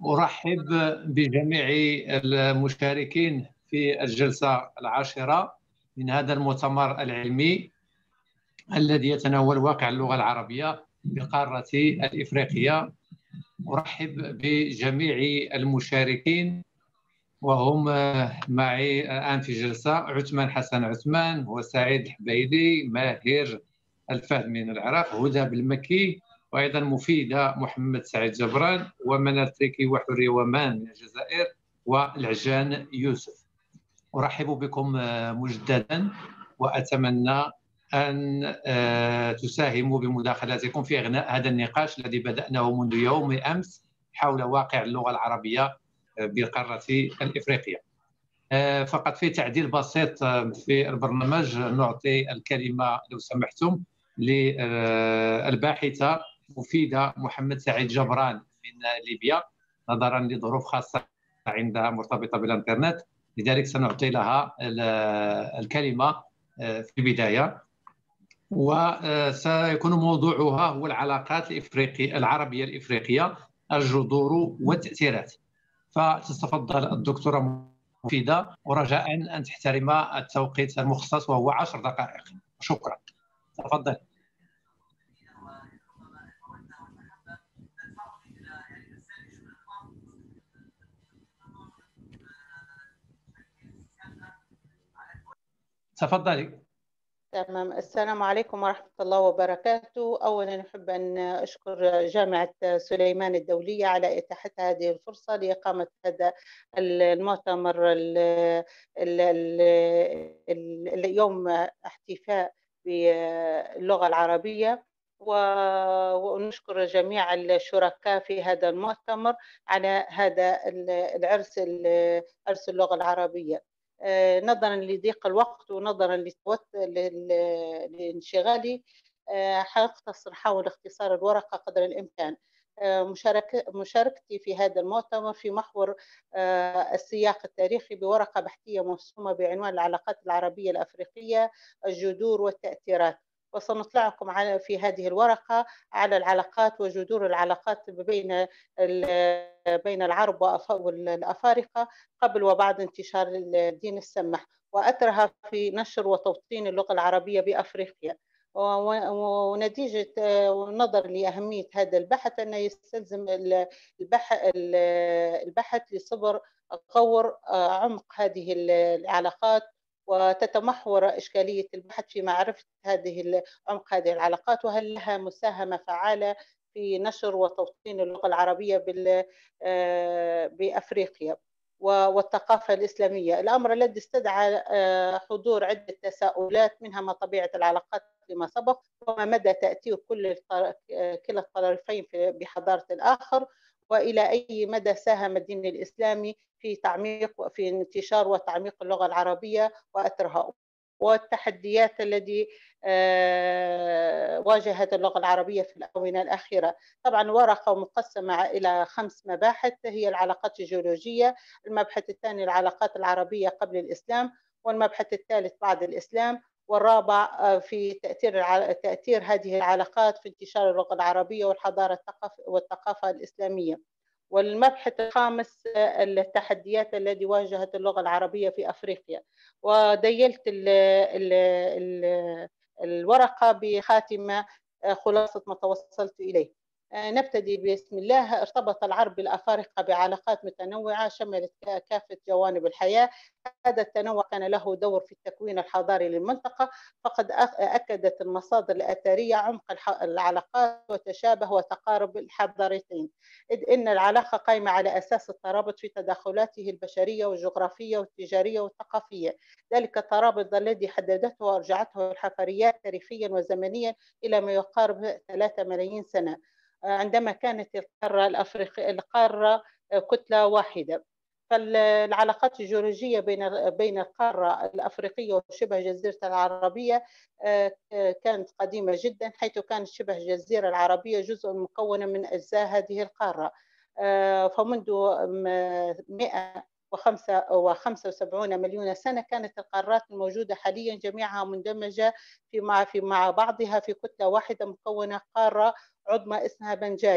أرحب بجميع المشاركين في الجلسة العاشرة من هذا المؤتمر العلمي الذي يتناول واقع اللغة العربية بالقارة الإفريقية. أرحب بجميع المشاركين وهم معي الآن في جلسة: عثمان حسن عثمان، وسعيد الحبيلي، ماهر الفهد من العراق، هدى بالمكي، وأيضا مفيدة محمد سعيد جبران، ومنال تريكي وحرية ومان من الجزائر، والعجان يوسف. أرحب بكم مجددا، وأتمنى أن تساهموا بمداخلاتكم في إغناء هذا النقاش الذي بدأناه منذ يوم أمس حول واقع اللغة العربية بالقارة الإفريقية. فقط في تعديل بسيط في البرنامج، نعطي الكلمة لو سمحتم للباحثة مفيدة محمد سعيد جبران من ليبيا، نظرا لظروف خاصة عندها مرتبطة بالإنترنت، لذلك سنعطي لها الكلمة في البداية. وسيكون موضوعها هو العلاقات العربية الإفريقية، الجذور والتأثيرات. فتتفضل الدكتورة مفيدة، ورجاء أن تحترم التوقيت المخصص وهو 10 دقائق. شكرا. تفضل. تفضلي. تمام. السلام عليكم ورحمة الله وبركاته. أولا أحب أن أشكر جامعة سليمان الدولية على إتاحة هذه الفرصة لإقامة هذا المؤتمر اليوم احتفاء باللغة العربية، ونشكر جميع الشركاء في هذا المؤتمر على هذا العرس اللغة العربية. نظرا لضيق الوقت ونظرا لانشغالي، حاول اختصار الورقة قدر الإمكان. مشاركتي في هذا المؤتمر في محور السياق التاريخي بورقة بحثية مرسومة بعنوان العلاقات العربية الأفريقية، الجذور والتأثيرات. وسنطلعكم في هذه الورقة على العلاقات وجذور العلاقات بين العرب والأفارقة قبل وبعد انتشار الدين السمح، وأثرها في نشر وتوطين اللغة العربية بأفريقيا. ونتيجة ونظر لأهمية هذا البحث أنه يستلزم البحث لصبر غور عمق هذه العلاقات، وتتمحور إشكالية البحث في معرفة عمق هذه العلاقات، وهل لها مساهمة فعالة في نشر وتوطين اللغة العربية بأفريقيا والثقافة الإسلامية. الأمر الذي استدعى حضور عدة تساؤلات، منها ما طبيعة العلاقات فيما سبق، وما مدى تأثير كلا الطرفين بحضارة الآخر، وإلى أي مدى ساهم الدين الإسلامي في انتشار وتعميق اللغة العربية وأثرها، والتحديات التي واجهت اللغة العربية في الآونة الأخيرة. طبعا ورقة مقسمة إلى 5 مباحث، هي العلاقات الجيولوجية، المبحث الثاني العلاقات العربية قبل الإسلام، والمبحث الثالث بعد الإسلام، والرابع في تأثير هذه العلاقات في انتشار اللغة العربية والحضارة والثقافة الإسلامية، والمبحث الخامس التحديات التي واجهت اللغة العربية في أفريقيا. وديلت الورقة بخاتمة خلاصة ما توصلت إليه. نبتدي بسم الله. ارتبط العرب الأفارقة بعلاقات متنوعة شملت كافة جوانب الحياة. هذا التنوع كان له دور في التكوين الحضاري للمنطقة، فقد أكدت المصادر الأثرية عمق العلاقات وتشابه وتقارب الحضارتين، إذ إن العلاقة قائمة على أساس الترابط في تداخلاته البشرية والجغرافية والتجارية والثقافية. ذلك الترابط الذي حددته وأرجعته الحفريات تاريخيا وزمنيا إلى ما يقارب 3 ملايين سنة، عندما كانت القارة كتلة واحدة. فالعلاقات الجيولوجية بين القارة الأفريقية وشبه جزيرة العربية كانت قديمة جدا، حيث كانت شبه الجزيرة العربية جزء مكون من أجزاء هذه القارة. فمنذ 175 مليون سنة كانت القارات الموجودة حاليا جميعها مندمجة مع بعضها في كتلة واحدة مكونة قارة عظمى اسمها بنجايا.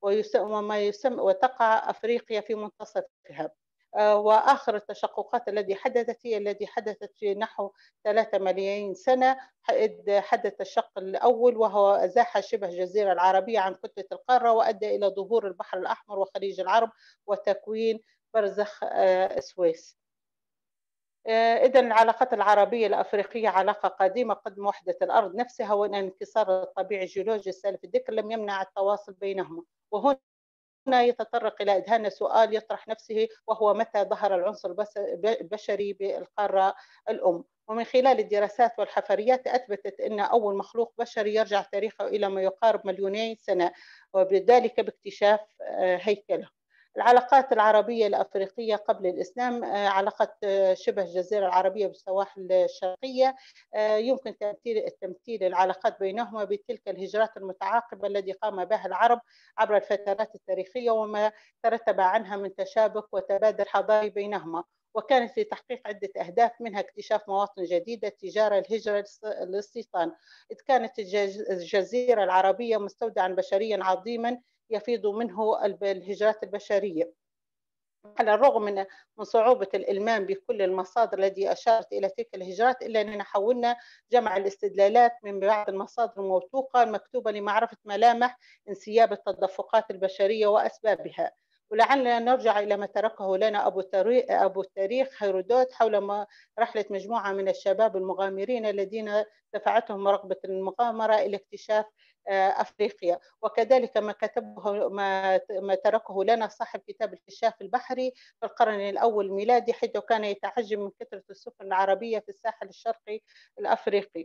وتقع أفريقيا في منتصفها. وآخر التشققات التي حدثت هي التي حدثت في نحو 3 ملايين سنة، إذ حدث الشق الأول وهو أزاح شبه الجزيرة العربية عن كتلة القارة، وأدى إلى ظهور البحر الأحمر وخليج العرب وتكوين برزخ السويس. إذا العلاقات العربية الأفريقية علاقة قديمة قدم وحدة الأرض نفسها، وأن انكسار الطبيعي الجيولوجي السالف الذكر لم يمنع التواصل بينهما. وهنا يتطرق إلى إذهان سؤال يطرح نفسه، وهو متى ظهر العنصر البشري بالقارة الأم؟ ومن خلال الدراسات والحفريات أثبتت أن أول مخلوق بشري يرجع تاريخه إلى ما يقارب مليوني سنة، وبذلك باكتشاف هيكله. العلاقات العربية الأفريقية قبل الإسلام، علاقة شبه الجزيرة العربية بالسواحل الشرقية، يمكن تمثيل العلاقات بينهما بتلك الهجرات المتعاقبة التي قام بها العرب عبر الفترات التاريخية وما ترتب عنها من تشابك وتبادل حضاري بينهما، وكانت لتحقيق عدة أهداف، منها اكتشاف مواطن جديدة، التجارة، الهجرة، الاستيطان، إذ كانت الجزيرة العربية مستودعا بشريا عظيما يفيض منه الهجرات البشرية. على الرغم من صعوبة الإلمام بكل المصادر التي أشارت إلى تلك الهجرات، إلا أننا حاولنا جمع الاستدلالات من بعض المصادر الموثوقة المكتوبة لمعرفة ملامح انسياب التدفقات البشرية وأسبابها. ولعلنا نرجع إلى ما تركه لنا أبو التاريخ هيرودوت حول رحلة مجموعة من الشباب المغامرين الذين دفعتهم رغبة المغامرة إلى اكتشاف أفريقيا، وكذلك ما تركه لنا صاحب كتاب الكشاف البحري في القرن الأول الميلادي، حيث كان يتعجب من كثرة السفن العربية في الساحل الشرقي الأفريقي.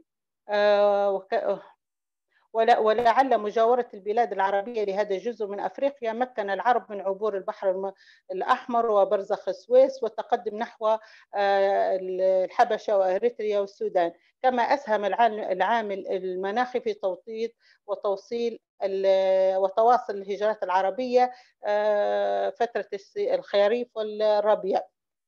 ولعل مجاورة البلاد العربية لهذا الجزء من أفريقيا مكن العرب من عبور البحر الأحمر وبرزخ السويس والتقدم نحو الحبشة وأريتريا والسودان، كما أسهم العامل المناخي في توطيد وتوصيل وتواصل الهجرات العربية فترة الخريف والربيع،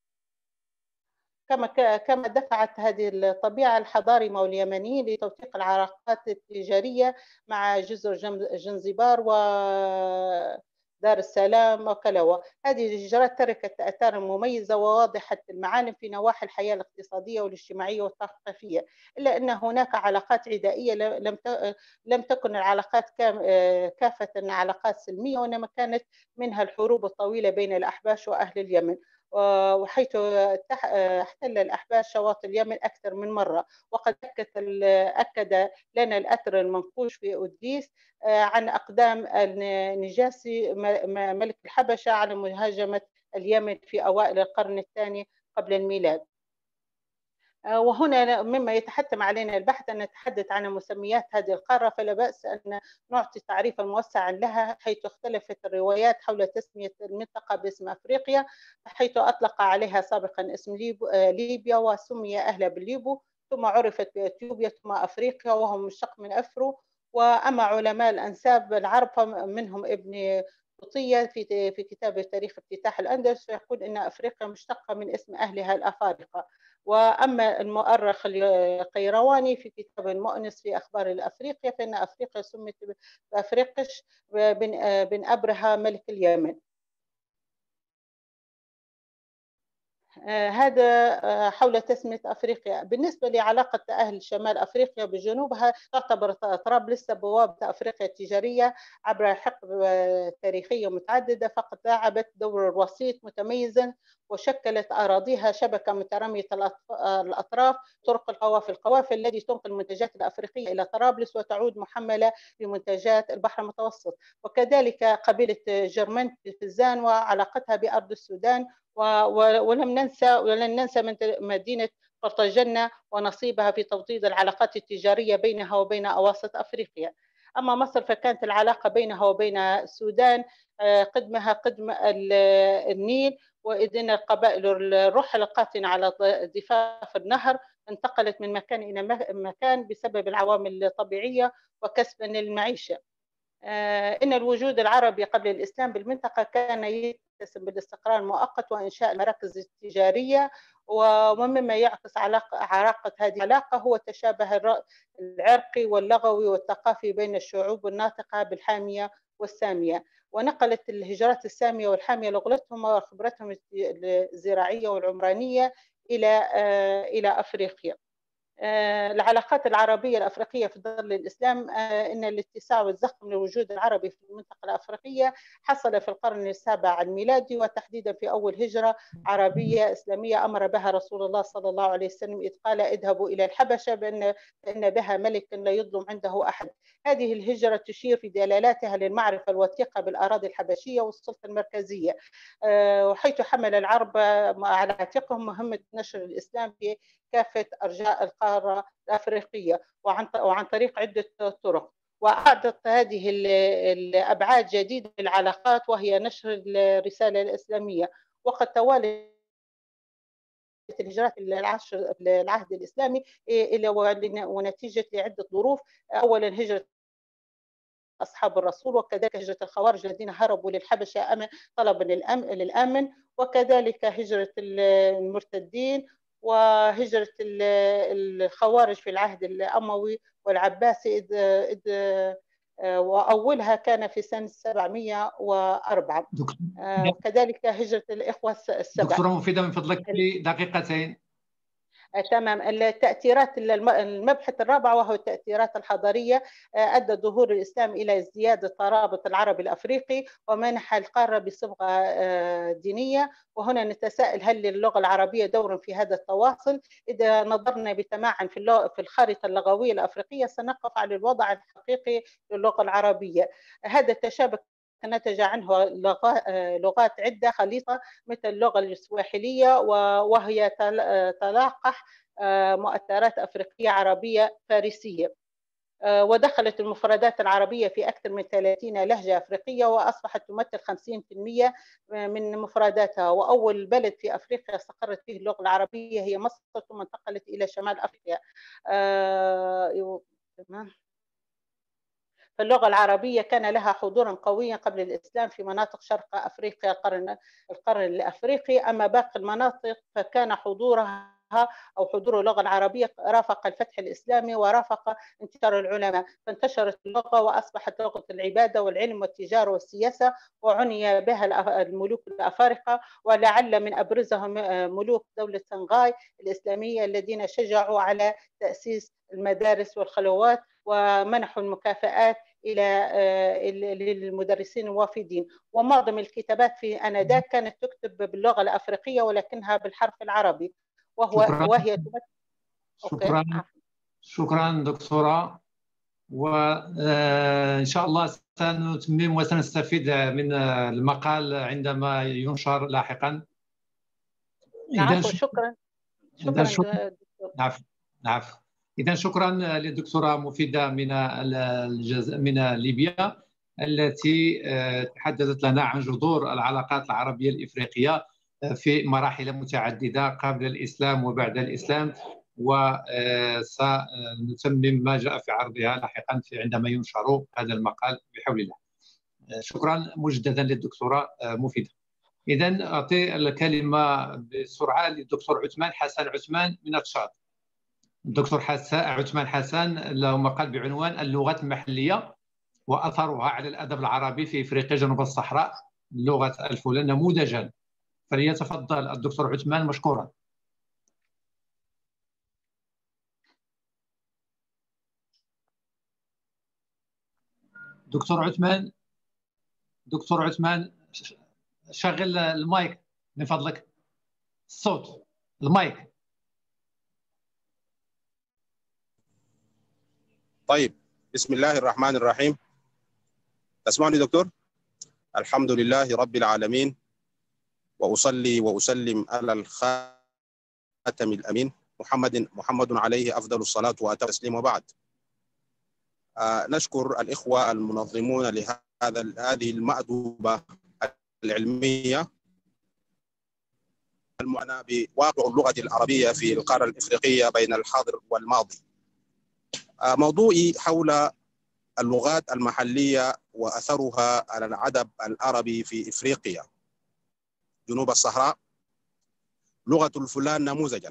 كما دفعت هذه الطبيعة الحضارمة واليمنيين لتوثيق العلاقات التجارية مع جزر جنزبار ودار السلام وكلوة. هذه الهجرات تركت آثارا مميزة وواضحة المعالم في نواحي الحياة الاقتصادية والاجتماعية والثقافية، إلا أن هناك علاقات عدائية لم تكن العلاقات كافة علاقات سلمية، وإنما كانت منها الحروب الطويلة بين الأحباش وأهل اليمن، وحيث احتل الأحباش شواطئ اليمن أكثر من مرة. وقد أكد لنا الأثر المنقوش في أوديس عن أقدام النجاشي ملك الحبشة على مهاجمة اليمن في أوائل القرن الثاني قبل الميلاد. وهنا مما يتحتم علينا البحث أن نتحدث عن مسميات هذه القارة، فلا بأس أن نعطي تعريفا موسعا لها، حيث اختلفت الروايات حول تسمية المنطقة باسم أفريقيا، حيث أطلق عليها سابقا اسم ليبيا وسمي أهلها بالليبو، ثم عرفت بأثيوبيا ثم أفريقيا وهم مشتق من أفرو. وأما علماء الأنساب العرب فمنهم ابن بطية في كتاب تاريخ افتتاح الأندلس فيقول إن أفريقيا مشتقة من اسم أهلها الأفارقة. وأما المؤرخ القيرواني في كتاب المؤنس في أخبار الأفريقيا فإن أفريقيا سمت بأفريقش بن أبرهة ملك اليمن. هذا حول تسمية أفريقيا. بالنسبة لعلاقة أهل شمال أفريقيا بجنوبها، تعتبر طرابلس بوابة أفريقيا التجارية عبر حقب تاريخية متعددة، فقد لعبت دور الوسيط متميزا، وشكلت أراضيها شبكة مترامية الأطراف، طرق القوافل التي تنقل المنتجات الأفريقية إلى طرابلس وتعود محملة بمنتجات البحر المتوسط. وكذلك قبيلة جرمنت الفزان وعلاقتها بأرض السودان، ولن ننسى من مدينة قرطاجنة ونصيبها في توطيد العلاقات التجارية بينها وبين أواسط أفريقيا. أما مصر فكانت العلاقة بينها وبين السودان قدمها قدم النيل، وإذ أن القبائل الرحل القاطنة على ضفاف النهر انتقلت من مكان إلى مكان بسبب العوامل الطبيعية وكسبا للمعيشة. إن الوجود العربي قبل الإسلام بالمنطقة كان يتسم بالاستقرار المؤقت وإنشاء المراكز التجارية، ومما يعكس علاقة هذه العلاقة هو التشابه العرقي واللغوي والثقافي بين الشعوب الناطقة بالحامية والسامية، ونقلت الهجرات السامية والحامية لغتهم وخبرتهم الزراعية والعمرانية إلى أفريقيا. العلاقات العربية الأفريقية في ظل الإسلام، إن الاتساع والزخم للوجود العربي في المنطقة الأفريقية حصل في القرن السابع الميلادي، وتحديدا في أول هجرة عربية إسلامية أمر بها رسول الله صلى الله عليه وسلم، إذ قال: اذهبوا إلى الحبشة فإن بها ملك لا يظلم عنده أحد. هذه الهجرة تشير في دلالاتها للمعرفة الوثيقة بالأراضي الحبشية والسلطة المركزية، وحيث حمل العرب على عاتقهم مهمة نشر الإسلام في كافة أرجاء القارة الأفريقية وعن طريق عدة طرق. وأعطت هذه الأبعاد جديدة للعلاقات، وهي نشر الرسالة الإسلامية. وقد توالت الهجرات العهد الإسلامي ونتيجة لعدة ظروف. أولا هجرة أصحاب الرسول، وكذلك هجرة الخوارج الذين هربوا للحبشة طلبا للأمن، وكذلك هجرة المرتدين، وهجرة الخوارج في العهد الأموي والعباسي، وأولها كان في سنة 704. وكذلك هجرة الإخوة السبع. دكتورة مفيدة، من فضلك في دقيقتين. تمام. التأثيرات، المبحث الرابع وهو التأثيرات الحضارية، أدى ظهور الإسلام إلى زيادة ترابط العرب الأفريقي ومنح القارة بصبغة دينية. وهنا نتساءل: هل للغة العربية دور في هذا التواصل؟ إذا نظرنا بتمعن في الخارطة اللغوية الأفريقية سنقف على الوضع الحقيقي للغة العربية. هذا التشابك نتج عنه لغات عدة خليطة، مثل اللغة السواحلية، وهي تلاقح مؤثرات أفريقية عربية فارسية. ودخلت المفردات العربية في أكثر من 30 لهجة أفريقية، وأصبحت تمثل 50% من مفرداتها. وأول بلد في أفريقيا استقرت فيه اللغة العربية هي مصر، ثم انتقلت إلى شمال أفريقيا. فاللغة العربية كان لها حضورا قويا قبل الإسلام في مناطق شرق أفريقيا، القرن الأفريقي. أما باقي المناطق فكان حضورها أو حضور اللغة العربية رافق الفتح الإسلامي ورافق انتشار العلماء، فانتشرت اللغة وأصبحت لغة العبادة والعلم والتجارة والسياسة، وعني بها الملوك الأفارقة، ولعل من أبرزهم ملوك دولة سنغاي الإسلامية الذين شجعوا على تأسيس المدارس والخلوات ومنحوا المكافآت للمدرسين الوافدين. ومعظم الكتابات في آنذاك كانت تكتب باللغة الأفريقية ولكنها بالحرف العربي، وهي شكرا دكتورة. وإن شاء الله سنتمم وسنستفيد من المقال عندما ينشر لاحقا. نعم، شكرا. نعم. إذا شكرا للدكتورة مفيدة من ليبيا، التي تحدثت لنا عن جذور العلاقات العربية الإفريقية في مراحل متعددة قبل الإسلام وبعد الإسلام، وسنتمم ما جاء في عرضها لاحقا عندما ينشر هذا المقال بحول الله. شكرا مجددا للدكتورة مفيدة. إذا أعطي الكلمة بسرعة للدكتور عثمان حسن عثمان من تشاد. الدكتور عثمان حسن له مقال بعنوان اللغات المحلية وأثرها على الأدب العربي في إفريقيا جنوب الصحراء، لغة الفلان نموذجا. فليتفضل الدكتور عثمان مشكورا. دكتور عثمان شغل المايك من فضلك، الصوت، المايك. طيب، بسم الله الرحمن الرحيم. تسمعني دكتور؟ الحمد لله رب العالمين، وأصلي وأسلم على الخاتم الأمين محمد عليه أفضل الصلاة وأتم التسليم، وبعد. نشكر الإخوة المنظمون لهذه المأدبة العلمية المعنى بواقع اللغة العربية في القارة الإفريقية بين الحاضر والماضي. موضوعي حول اللغات المحلية وأثرها على الأدب العربي في إفريقيا جنوب الصحراء، لغة الفلان نموذجا.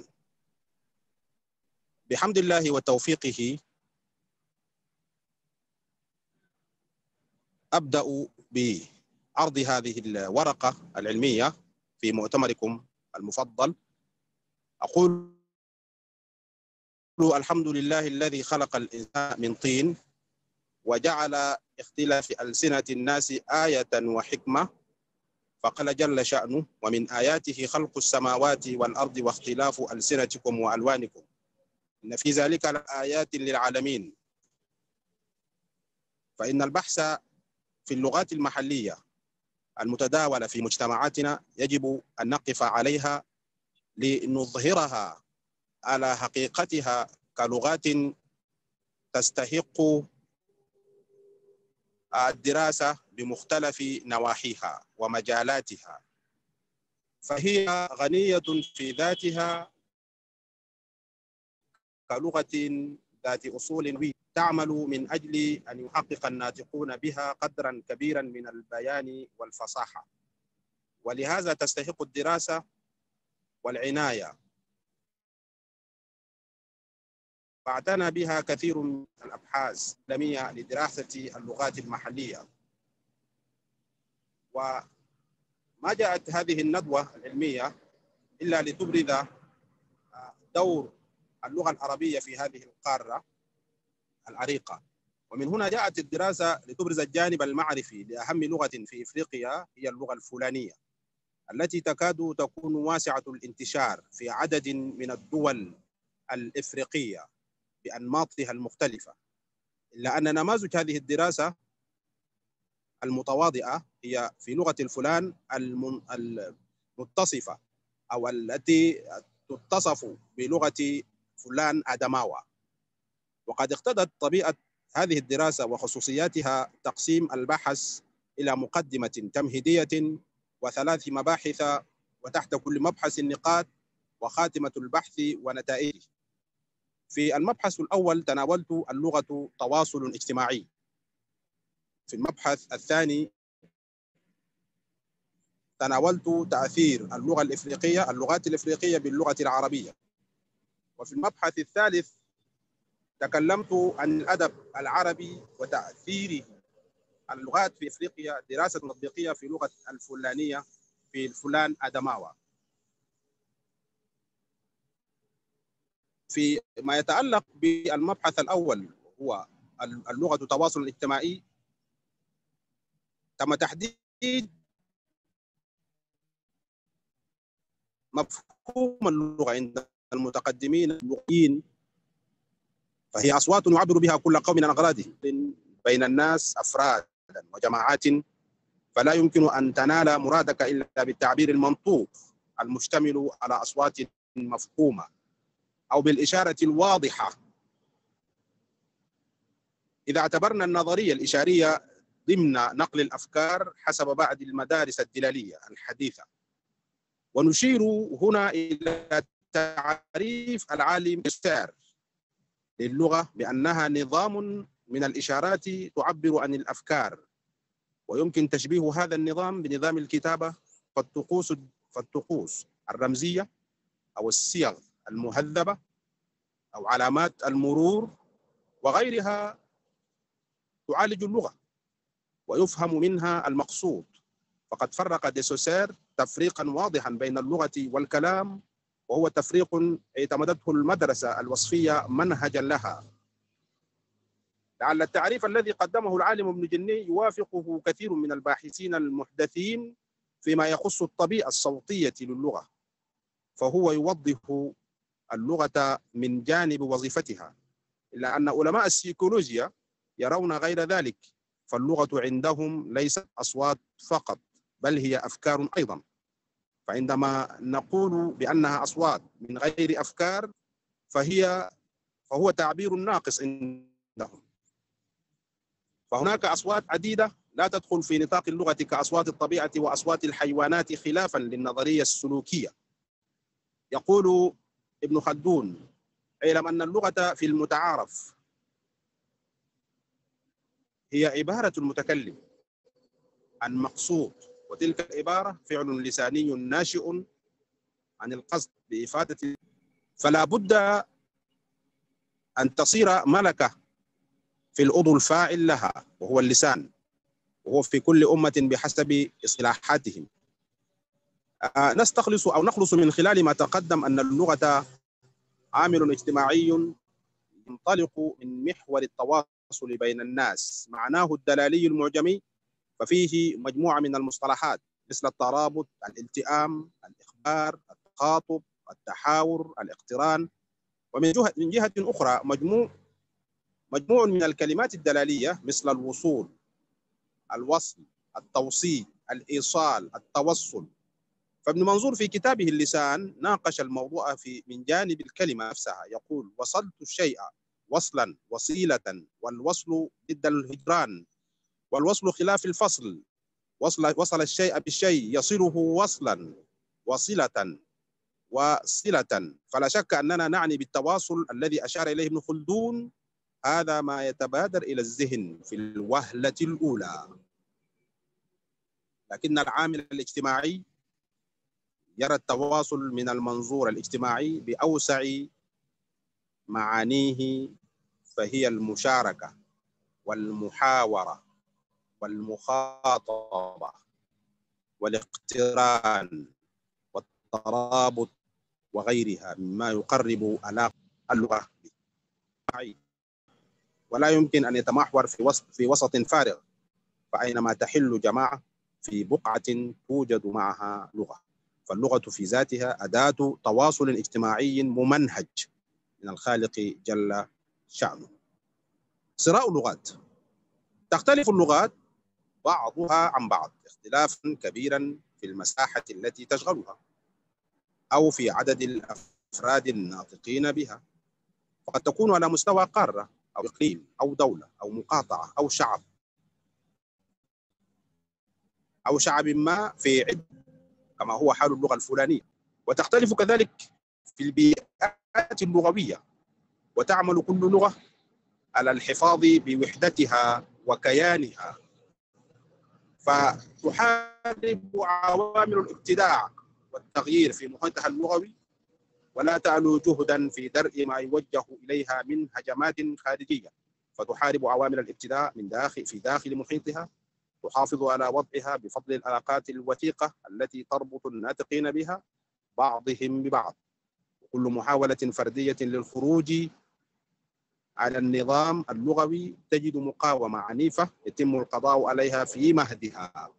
بحمد الله وتوفيقه أبدأ بعرض هذه الورقة العلمية في مؤتمركم المفضل. أقول الحمد لله الذي خلق الإنسان من طين وجعل اختلاف ألسنة الناس آية وحكمة، فقال جل شأنه: ومن آياته خلق السماوات والأرض واختلاف ألسنتكم وألوانكم إن في ذلك لآيات للعالمين. فإن البحث في اللغات المحلية المتداولة في مجتمعاتنا يجب أن نقف عليها لنظهرها على حقيقتها كلغات تستحق الدراسة بمختلف نواحيها ومجالاتها، فهي غنية في ذاتها كلغة ذات أصول تعمل من أجل أن يحقق الناطقون بها قدرا كبيرا من البيان والفصاحة، ولهذا تستحق الدراسة والعناية. فاعتنى بها كثير من الأبحاث العالمية لدراسة اللغات المحلية. وما جاءت هذه الندوة العلمية إلا لتبرز دور اللغة العربية في هذه القارة العريقة، ومن هنا جاءت الدراسة لتبرز الجانب المعرفي لأهم لغة في إفريقيا هي اللغة الفلانية، التي تكاد تكون واسعة الانتشار في عدد من الدول الإفريقية بأنماطها المختلفة، إلا أن نماذج هذه الدراسة المتواضعة هي في لغة الفلان المتصفة أو التي تتصف بلغة فلان أدماوة. وقد اقتضت طبيعة هذه الدراسة وخصوصياتها تقسيم البحث إلى مقدمة تمهيدية وثلاث مباحث، وتحت كل مبحث نقاط وخاتمة البحث ونتائجه. في المبحث الأول تناولت اللغة تواصل اجتماعي. في المبحث الثاني تناولت تأثير اللغات الإفريقية باللغة العربية. وفي المبحث الثالث تكلمت عن الأدب العربي وتأثير اللغات في إفريقيا، دراسة تطبيقية في لغة الفلانية في الفلان أدماوة. في ما يتعلق بالمبحث الأول هو اللغة التواصل الاجتماعي، تم تحديد مفهوم اللغة عند المتقدمين اللغويين، فهي أصوات يعبر بها كل قوم عن أغراضه بين الناس أفرادا وجماعات، فلا يمكن أن تنال مرادك إلا بالتعبير المنطوق المشتمل على أصوات مفهومة أو بالإشارة الواضحة. إذا اعتبرنا النظرية الإشارية ضمن نقل الأفكار حسب بعض المدارس الدلالية الحديثة، ونشير هنا إلى تعريف العالم ستير للغة بأنها نظام من الإشارات تعبر عن الأفكار، ويمكن تشبيه هذا النظام بنظام الكتابة فالطقوس الرمزية أو الصيغ المهذبة أو علامات المرور وغيرها تعالج اللغة ويفهم منها المقصود. فقد فرق ديسوسير تفريقا واضحا بين اللغة والكلام، وهو تفريق اعتمدته المدرسة الوصفية منهجا لها. لعل التعريف الذي قدمه العالم ابن جني يوافقه كثير من الباحثين المحدثين فيما يخص الطبيعة الصوتية للغة، فهو يوضح اللغة من جانب وظيفتها، إلا أن علماء السيكولوجيا يرون غير ذلك، فاللغة عندهم ليست أصوات فقط بل هي أفكار أيضا. فعندما نقول بأنها أصوات من غير أفكار فهو تعبير ناقص عندهم. فهناك أصوات عديدة لا تدخل في نطاق اللغة كأصوات الطبيعة وأصوات الحيوانات، خلافا للنظرية السلوكية. يقول ابن خلدون: اعلم أن اللغة في المتعارف هي عبارة المتكلم عن مقصود، وتلك العبارة فعل لساني ناشئ عن القصد بإفادة، فلا بد أن تصير ملكة في العضو الفاعل لها وهو اللسان، وهو في كل أمة بحسب إصلاحاتهم. نستخلص أو نخلص من خلال ما تقدم أن اللغة عامل اجتماعي ينطلق من محور التواصل بين الناس، معناه الدلالي المعجمي، ففيه مجموعة من المصطلحات مثل الترابط، الالتئام، الإخبار، التخاطب، التحاور، الاقتران. ومن جهة أخرى مجموع من الكلمات الدلالية مثل الوصول، الوصل، التوصيل، الإيصال، التوصل. فابن منظور في كتابه اللسان ناقش الموضوع من جانب الكلمة نفسها، يقول: وصلت الشيء وصلا وصيلة، والوصل ضد الهجران، والوصل خلاف الفصل. وصل الشيء بالشيء يصله وصلا وصلة وصلة. فلا شك أننا نعني بالتواصل الذي أشار إليه ابن خلدون هذا ما يتبادر إلى الذهن في الوهلة الأولى. لكن العامل الاجتماعي يرى التواصل من المنظور الاجتماعي بأوسع معانيه، فهي المشاركة والمحاورة والمخاطبة والاقتران والترابط وغيرها مما يقرب علاقة اللغة. ولا يمكن أن يتمحور في وسط فارغ، فأينما تحل جماعة في بقعة توجد معها لغة. فاللغة في ذاتها أداة تواصل اجتماعي ممنهج من الخالق جل شأنه. صراع اللغات. تختلف اللغات بعضها عن بعض اختلافا كبيرا في المساحة التي تشغلها أو في عدد الأفراد الناطقين بها، فقد تكون على مستوى قارة أو إقليم أو دولة أو مقاطعة أو شعب ما في عدة، كما هو حال اللغة الفلانية. وتختلف كذلك في البيئات اللغوية، وتعمل كل لغة على الحفاظ بوحدتها وكيانها، فتحارب عوامل الابتداع والتغيير في محيطها اللغوي، ولا تعلو جهدا في درء ما يوجه إليها من هجمات خارجية، فتحارب عوامل الابتداع في داخل محيطها، تحافظ على وضعها بفضل العلاقات الوثيقة التي تربط الناطقين بها بعضهم ببعض. وكل محاولة فردية للخروج على النظام اللغوي تجد مقاومة عنيفة يتم القضاء عليها في مهدها.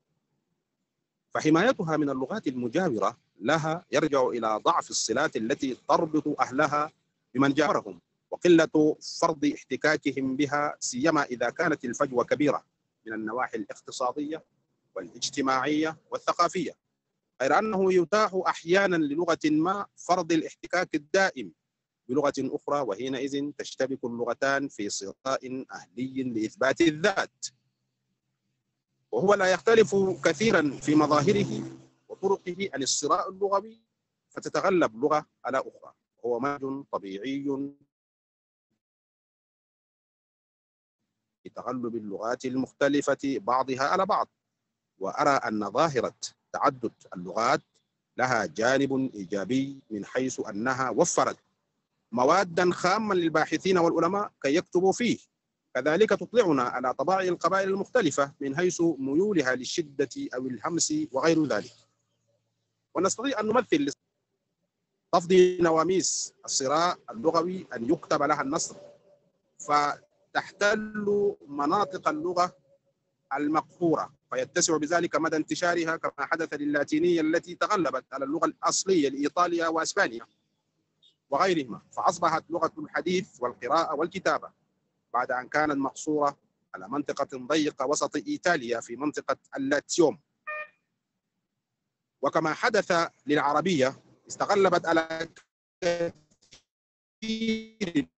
فحمايتها من اللغات المجاورة لها يرجع إلى ضعف الصلات التي تربط أهلها بمن جاورهم، وقلة فرض احتكاكهم بها، سيما إذا كانت الفجوة كبيرة من النواحي الاقتصادية والاجتماعية والثقافية، غير أنه يتاح أحيانا للغة ما فرض الاحتكاك الدائم بلغة أخرى، وحينئذ تشتبك اللغتان في صراع أهلي لإثبات الذات. وهو لا يختلف كثيرا في مظاهره وطرقه عن الصراع اللغوي، فتتغلب لغة على أخرى، وهو مهج طبيعي في تغلب اللغات المختلفة بعضها على بعض. وأرى أن ظاهرة تعدد اللغات لها جانب إيجابي من حيث أنها وفرت موادا خاما للباحثين والعلماء كي يكتبوا فيه، كذلك تطلعنا على طباع القبائل المختلفة من حيث ميولها للشدة أو الهمس وغير ذلك. ونستطيع أن نمثل تفضي نواميس الصراع اللغوي أن يكتب لها النصر، فتحتل مناطق اللغة المقهورة، فيتسع بذلك مدى انتشارها، كما حدث للاتينية التي تغلبت على اللغة الأصلية لإيطاليا وأسبانيا وغيرهما، فأصبحت لغة الحديث والقراءة والكتابة بعد أن كانت مقصورة على منطقة ضيقة وسط إيطاليا في منطقة اللاتيوم. وكما حدث للعربية استغلبت على كثير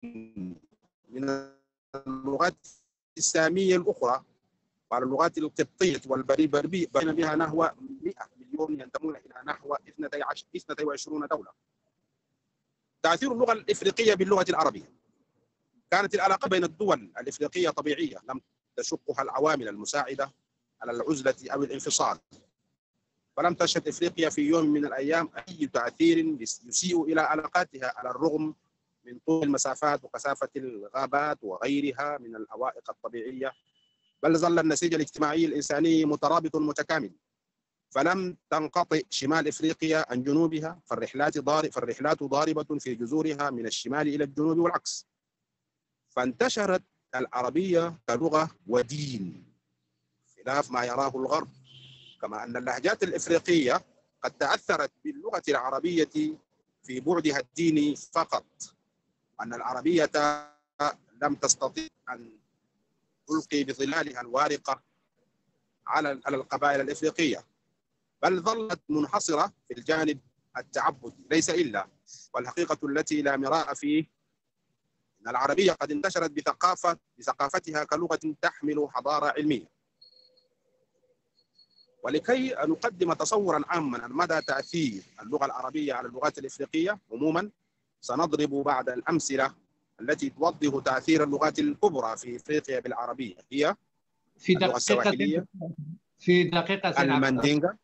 من اللغات السامية الأخرى وعلى اللغات القبطية والبربرية، بين بها نحو 100 مليون ينتمون إلى نحو 22 دولة. تأثير اللغة الإفريقية باللغة العربية. كانت العلاقة بين الدول الإفريقية طبيعية، لم تشقها العوامل المساعدة على العزلة أو الانفصال، فلم تشهد إفريقيا في يوم من الأيام أي تأثير يسيء إلى علاقاتها، على الرغم من طول المسافات وكثافة الغابات وغيرها من العوائق الطبيعية بل ظل النسيج الاجتماعي الإنساني مترابط متكامل، فلم تنقطع شمال إفريقيا عن جنوبها، فالرحلات ضاربة في جذورها من الشمال إلى الجنوب والعكس. فانتشرت العربية كلغة ودين خلاف ما يراه الغرب، كما أن اللهجات الإفريقية قد تأثرت باللغة العربية في بعدها الديني فقط، أن العربية لم تستطيع أن تلقي بظلالها الوارقة على القبائل الإفريقية، بل ظلت منحصرة في الجانب التعبدي ليس إلا. والحقيقة التي لا مراء فيه أن العربية قد انتشرت بثقافتها كلغة تحمل حضارة علمية. ولكي نقدم تصورا عاما عن مدى تأثير اللغة العربية على اللغات الإفريقية عموما، سنضرب بعض الأمثلة التي توضح تأثير اللغات الكبرى في إفريقيا بالعربية. هي اللغة السواحلية، في دقيقة المندينغا،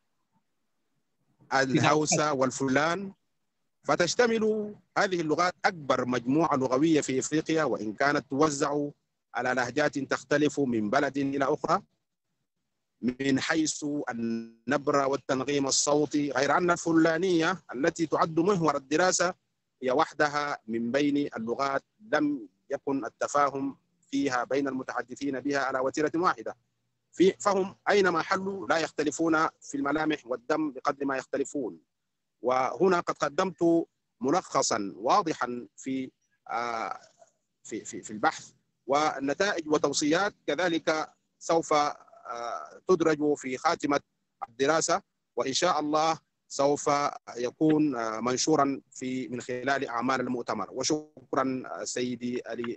الهوسة والفلان. فتشتمل هذه اللغات أكبر مجموعة لغوية في إفريقيا، وإن كانت توزع على لهجات تختلف من بلد إلى أخرى من حيث النبرة والتنغيم الصوتي، غير أن الفلانية التي تعد محور الدراسة هي وحدها من بين اللغات لم يكن التفاهم فيها بين المتحدثين بها على وتيرة واحدة، فهم أينما حلوا لا يختلفون في الملامح والدم بقدر ما يختلفون. وهنا قد قدمت ملخصا واضحا في البحث، والنتائج وتوصيات كذلك سوف تدرج في خاتمة الدراسة، وإن شاء الله سوف يكون منشورا من خلال أعمال المؤتمر. وشكرا سيدي علي.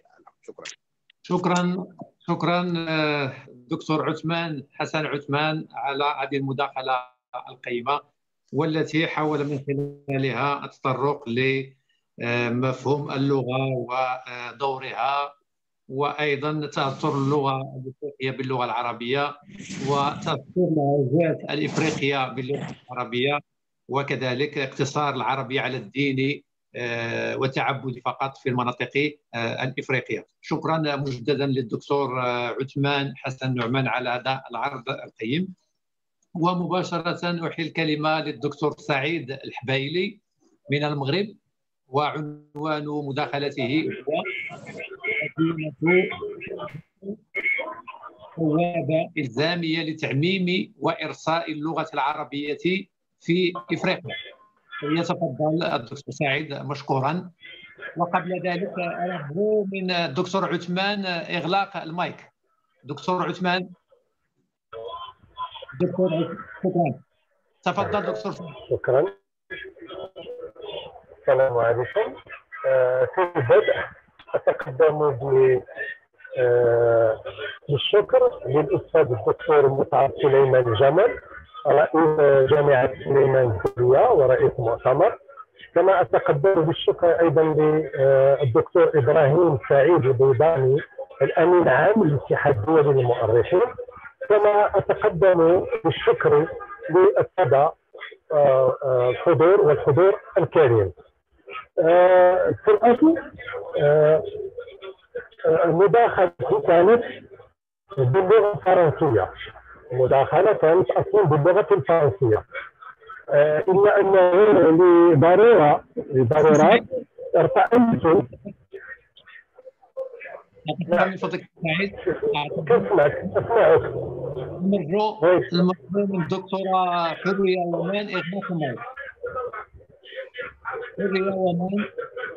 شكرا دكتور عثمان حسن عثمان على هذه المداخلة القيمة، والتي حاول من خلالها التطرق لمفهوم اللغة ودورها، وأيضا تأثر اللغة الإفريقية باللغة العربية، وتأثر اللهجات الإفريقية باللغة العربية، وكذلك اقتصار العربية على الدين والتعبد فقط في المناطق الإفريقية. شكرا مجددا للدكتور عثمان حسن نعمان على هذا العرض القيم. ومباشرة أحيل الكلمة للدكتور سعيد الحبايلي من المغرب، وعنوان مداخلته هو بوابة إلزامية لتعميم وإرساء اللغة العربية في إفريقيا. يتفضل الدكتور سعيد مشكورا. وقبل ذلك أرجو من الدكتور عثمان إغلاق المايك. دكتور عثمان. شكرا. تفضل دكتور. شكرا. السلام عليكم. في البدء أتقدم بالشكر للأستاذ الدكتور متعب سليمان جمال رئيس جامعة سليمان الدولية ورئيس مؤتمر، كما أتقدم بالشكر أيضا للدكتور إبراهيم سعيد البيضاني الأمين العام للاتحاد الدولي للمؤرخين، كما أتقدم بالشكر للسادة الحضور والحضور الكريم. في الأصل المداخلة كانت باللغة الفرنسية، المداخلة كانت أصلا باللغة الفرنسية، إلا أنه لضرورات ارتأيت اسمعك. المرجو من الدكتورة حرية ومان إغلاق المايك. حرية ومان،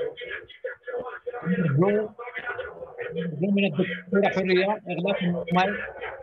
المرجو من الدكتورة حرية إغلاق المايك.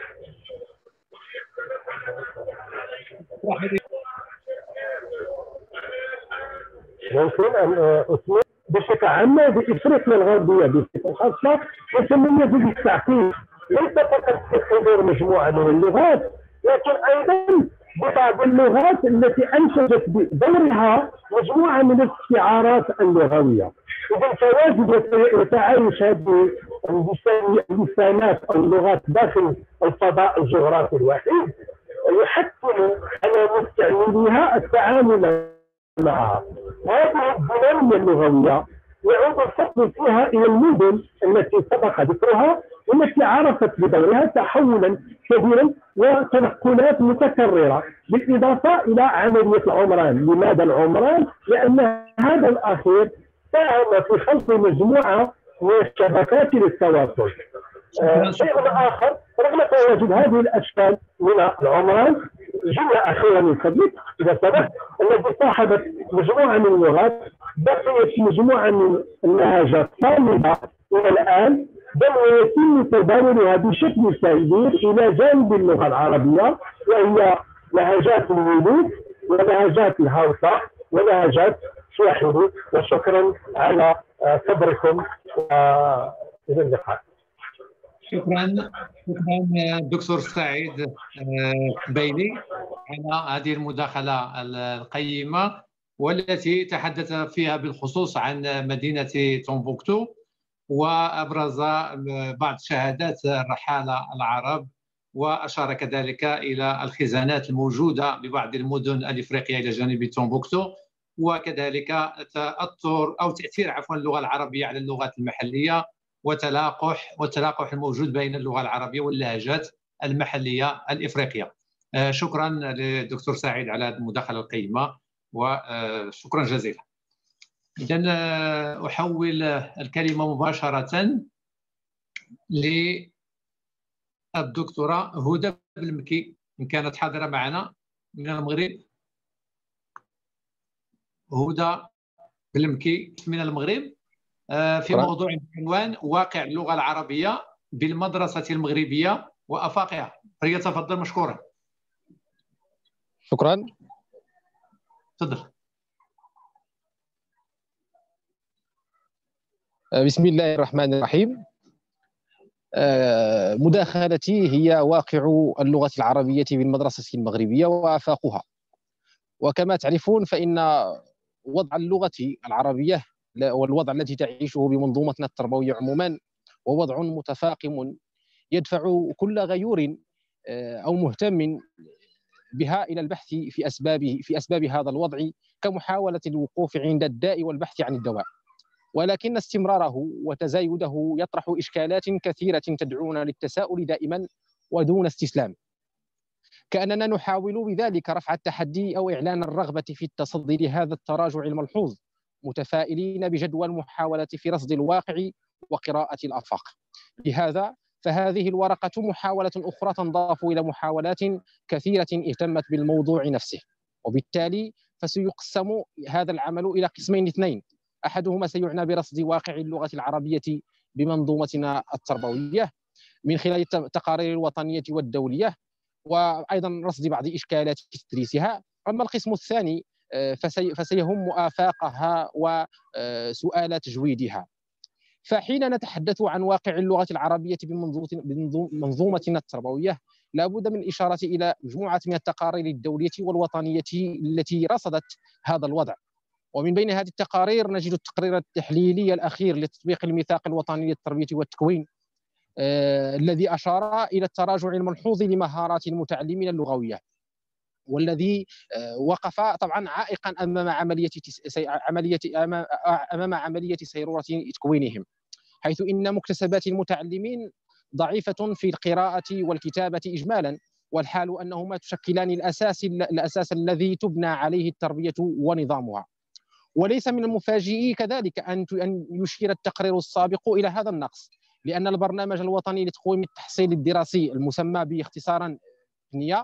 ممكن أن أسمي بصفة عامة بإفريقيا الغربية بصفة خاصة وتميز بالتعقيد، ليس فقط في حضور مجموعة من اللغات، لكن أيضا ببعض اللغات التي أنتجت بدورها مجموعة من الاستعارات اللغوية. إذا تواجد وتعايش هذه اللسانات أو اللغات داخل الفضاء الجغرافي الوحيد يحتم على مستعمليها التعامل معها. وهذه الدينامية اللغوية يعود الفضل فيها إلى المدن التي سبق ذكرها والتي عرفت بدورها تحولا كبيرا وتنقلات متكرره، بالاضافه الى عمليه العمران. لماذا العمران؟ لان هذا الاخير ساهم في خلق مجموعه من الشبكات للتواصل. شيء اخر، رغم تواجد هذه الاشكال من العمران، جمله اخيره من فضلك اذا سمحت، التي صاحبت مجموعه من اللغات، بقيت مجموعه من اللهجات صامده الى الان، بل ويتم تداولها بشكل سير الى جانب اللغه العربيه، وهي لهجات الولود ولهجات الهوسه ولهجات سواحلي. وشكرا على صبركم والى اللقاء. شكرا دكتور سعيد بيلي على هذه المداخلة القيمة، والتي تحدث فيها بالخصوص عن مدينة تومبوكتو، وأبرز بعض شهادات الرحالة العرب، وأشار كذلك إلى الخزانات الموجودة ببعض المدن الإفريقية إلى جانب تومبوكتو، وكذلك تأثير اللغة العربية على اللغات المحلية، والتلاقح الموجود بين اللغة العربية واللهجات المحلية الإفريقية. شكرا للدكتور سعيد على المداخلة القيمة، وشكرا جزيلا. إذن أحول الكلمة مباشرة للدكتورة هدى بالمكي، إن كانت حاضرة معنا من المغرب. هدى بالمكي من المغرب، في موضوع بعنوان واقع اللغة العربية بالمدرسة المغربية وآفاقها. فليتفضل مشكورا. شكرا. تفضل. بسم الله الرحمن الرحيم. مداخلتي هي واقع اللغة العربية بالمدرسة المغربية وآفاقها. وكما تعرفون فإن وضع اللغة العربية والوضع الذي تعيشه بمنظومتنا التربوية عموما هو وضع متفاقم يدفع كل غيور أو مهتم بها إلى البحث في أسباب هذا الوضع، كمحاولة الوقوف عند الداء والبحث عن الدواء. ولكن استمراره وتزايده يطرح إشكالات كثيرة تدعونا للتساؤل دائما ودون استسلام، كأننا نحاول بذلك رفع التحدي أو إعلان الرغبة في التصدي لهذا التراجع الملحوظ، متفائلين بجدوى المحاولة في رصد الواقع وقراءة الآفاق. لهذا فهذه الورقة محاولة أخرى تنضاف إلى محاولات كثيرة اهتمت بالموضوع نفسه، وبالتالي فسيقسم هذا العمل إلى قسمين اثنين: أحدهما سيعنى برصد واقع اللغة العربية بمنظومتنا التربوية من خلال التقارير الوطنية والدولية، وأيضا رصد بعض إشكالات تدريسها. أما القسم الثاني فسيهم آفاقها وسؤال تجويدها. فحين نتحدث عن واقع اللغة العربية بمنظومتنا التربوية، لا بد من الإشارة إلى مجموعة من التقارير الدولية والوطنية التي رصدت هذا الوضع. ومن بين هذه التقارير نجد التقرير التحليلي الأخير لتطبيق الميثاق الوطني للتربية والتكوين، الذي أشار إلى التراجع الملحوظ لمهارات المتعلمين اللغوية، والذي وقف طبعا عائقا أمام عملية سيرورة تكوينهم، حيث إن مكتسبات المتعلمين ضعيفة في القراءة والكتابة إجمالا، والحال أنهما تشكلان الأساس الذي تبنى عليه التربية ونظامها. وليس من المفاجئ كذلك أن يشير التقرير السابق إلى هذا النقص، لأن البرنامج الوطني لتقويم التحصيل الدراسي المسمى باختصارا PNEA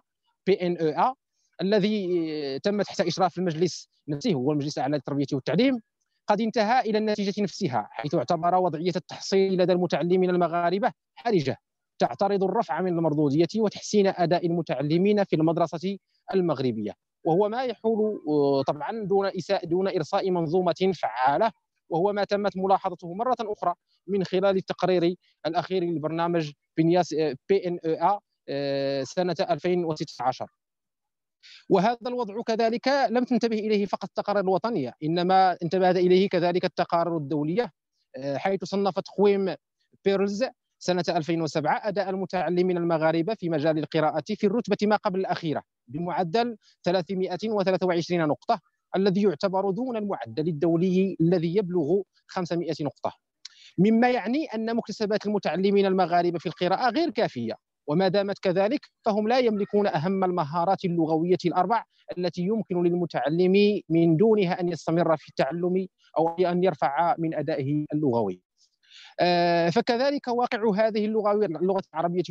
الذي تم تحت إشراف المجلس نفسه، هو المجلس الأعلى للتربية والتعليم، قد انتهى إلى النتيجة نفسها، حيث اعتبر وضعية التحصيل لدى المتعلمين المغاربة حرجة تعترض الرفع من المردودية وتحسين أداء المتعلمين في المدرسة المغربية، وهو ما يحول طبعا دون إرساء منظومة فعالة، وهو ما تمت ملاحظته مرة أخرى من خلال التقرير الأخير للبرنامج PNEA سنة 2016. وهذا الوضع كذلك لم تنتبه إليه فقط التقارير الوطنية، إنما انتبهت إليه كذلك التقارير الدولية، حيث صنفت خويم بيرلز سنة 2007 أداء المتعلمين المغاربة في مجال القراءة في الرتبة ما قبل الأخيرة بمعدل 323 نقطة، الذي يعتبر دون المعدل الدولي الذي يبلغ 500 نقطة. مما يعني أن مكتسبات المتعلمين المغاربة في القراءة غير كافية، وما دامت كذلك فهم لا يملكون أهم المهارات اللغوية الأربع التي يمكن للمتعلم من دونها أن يستمر في التعلم أو أن يرفع من أدائه اللغوي. فكذلك واقع هذه اللغة العربية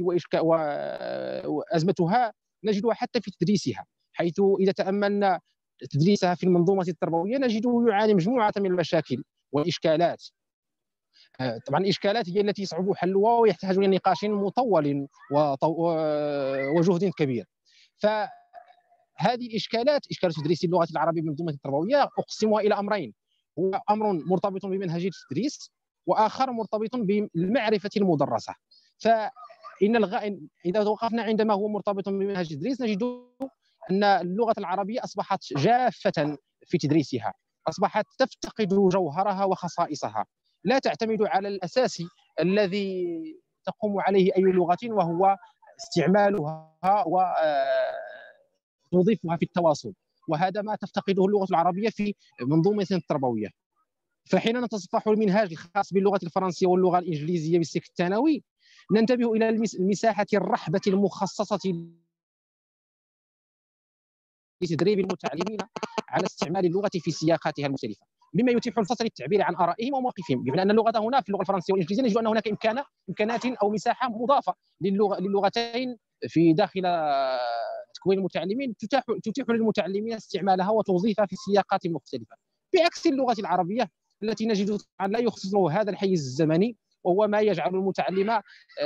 وأزمتها نجدها حتى في تدريسها، حيث إذا تأملنا تدريسها في المنظومة التربوية نجده يعاني مجموعة من المشاكل والإشكالات. طبعا الإشكالات هي التي يصعب حلها ويحتاج إلى نقاش مطول وجهد كبير. فهذه الإشكالات، إشكال تدريس اللغة العربية بالمنظومة التربوية، أقسمها إلى أمرين: هو أمر مرتبط بمنهجية التدريس، وآخر مرتبط بالمعرفة المدرسة. إذا وقفنا عندما هو مرتبط بمنهج التدريس نجد أن اللغة العربية أصبحت جافة في تدريسها، أصبحت تفتقد جوهرها وخصائصها، لا تعتمد على الأساس الذي تقوم عليه أي لغة، وهو استعمالها وتوظيفها في التواصل، وهذا ما تفتقده اللغة العربية في منظومة التربوية. فحين نتصفح المنهاج الخاص باللغة الفرنسية واللغة الإنجليزية بالسلك الثانوي ننتبه إلى المساحة الرحبة المخصصة لتدريب المتعلمين على استعمال اللغة في سياقاتها المختلفة، مما يتيح الفصل التعبير عن آرائهم ومواقفهم. بمعنى أن اللغة هنا في اللغة الفرنسية والإنجليزية نجد أن هناك إمكانات أو مساحة مضافة للغتين في داخل تكوين المتعلمين، تتيح للمتعلمين استعمالها وتوظيفها في سياقات مختلفة، بعكس اللغة العربية التي نجد لا يخصص هذا الحيز الزمني، وهو ما يجعل المتعلم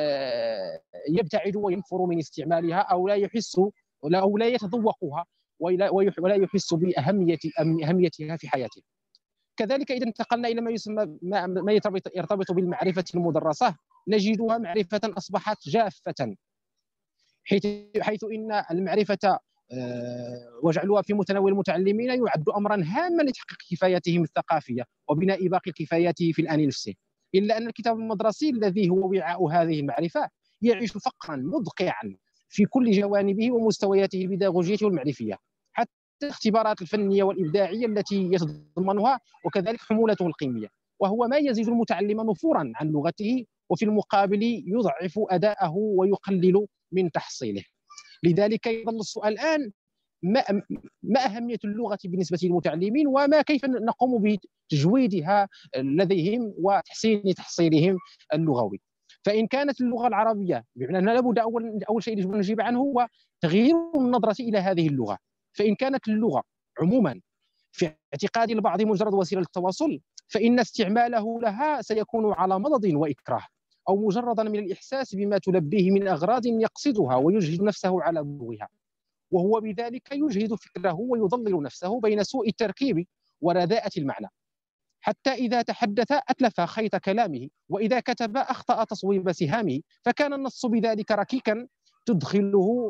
يبتعد وينفر من استعمالها أو لا يحس أو لا يتذوقها ولا يحس بأهميتها في حياته. كذلك إذا انتقلنا إلى ما يسمى ما يرتبط بالمعرفة المدرسة نجدها معرفة أصبحت جافة، حيث إن المعرفة وجعلها في متناول المتعلمين يعد أمرا هاما لتحقيق كفاياتهم الثقافية وبناء باقي الكفايات في الآن نفسه، إلا أن الكتاب المدرسي الذي هو وعاء هذه المعرفة يعيش فقرا مدقعا في كل جوانبه ومستوياته البيداغوجية والمعرفية، حتى الاختبارات الفنية والإبداعية التي يتضمنها، وكذلك حمولته القيمية، وهو ما يزيد المتعلم نفورا عن لغته وفي المقابل يضعف أداءه ويقلل من تحصيله. لذلك يظل السؤال الآن: ما أهمية اللغة بالنسبة للمتعلمين، كيف نقوم بتجويدها لديهم وتحسين تحصيلهم اللغوي؟ فإن كانت اللغة العربية، بمعنى أن لابد أول شيء يجب أن نجيب عنه هو تغيير النظرة إلى هذه اللغة. فإن كانت اللغة عموما في اعتقاد البعض مجرد وسيلة للتواصل، فإن استعماله لها سيكون على مضض وإكراه، أو مجردا من الإحساس بما تلبيه من أغراض يقصدها ويجهد نفسه على بلوغها، وهو بذلك يجهد فكره ويضلل نفسه بين سوء التركيب ورداءة المعنى، حتى إذا تحدث أتلف خيط كلامه، وإذا كتب أخطأ تصويب سهامه، فكان النص بذلك ركيكا تدخله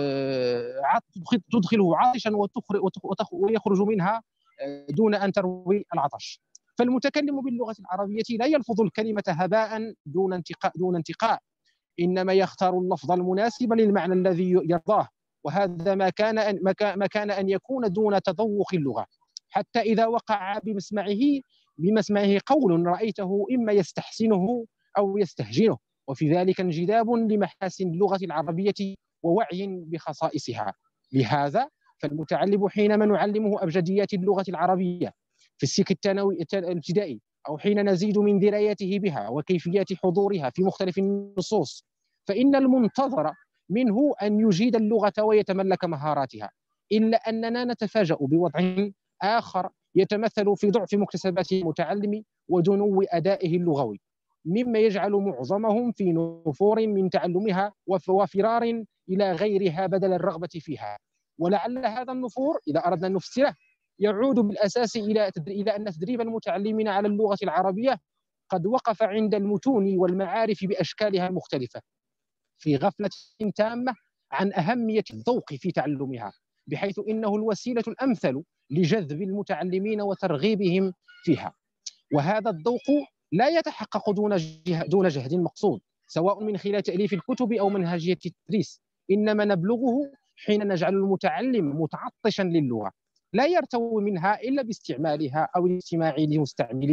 عاطشا ويخرج منها دون أن تروي العطش. فالمتكلم باللغة العربية لا يلفظ الكلمة هباء دون انتقاء، إنما يختار اللفظ المناسب للمعنى الذي يرضاه، وهذا ما كان أن يكون دون تذوق اللغة، حتى إذا وقع بمسمعه قول رأيته إما يستحسنه أو يستهجنه، وفي ذلك انجذاب لمحاسن اللغة العربية ووعي بخصائصها. لهذا فالمتعلم حينما نعلمه أبجديات اللغة العربية في السلك الابتدائي، أو حين نزيد من درايته بها وكيفيات حضورها في مختلف النصوص، فإن المنتظر منه أن يجيد اللغة ويتملك مهاراتها، إلا أننا نتفاجأ بوضع آخر يتمثل في ضعف مكتسبات المتعلم ودنو أدائه اللغوي، مما يجعل معظمهم في نفور من تعلمها وفرار إلى غيرها بدل الرغبة فيها. ولعل هذا النفور إذا أردنا أن نفسره يعود بالأساس إلى أن تدريب المتعلمين على اللغة العربية قد وقف عند المتون والمعارف بأشكالها المختلفة، في غفلة تامة عن أهمية الذوق في تعلمها، بحيث إنه الوسيلة الأمثل لجذب المتعلمين وترغيبهم فيها. وهذا الذوق لا يتحقق دون جهد مقصود، سواء من خلال تأليف الكتب أو منهجية التدريس، إنما نبلغه حين نجعل المتعلم متعطشا للغة، لا يرتوي منها إلا باستعمالها أو الاستماع لمستعمليها،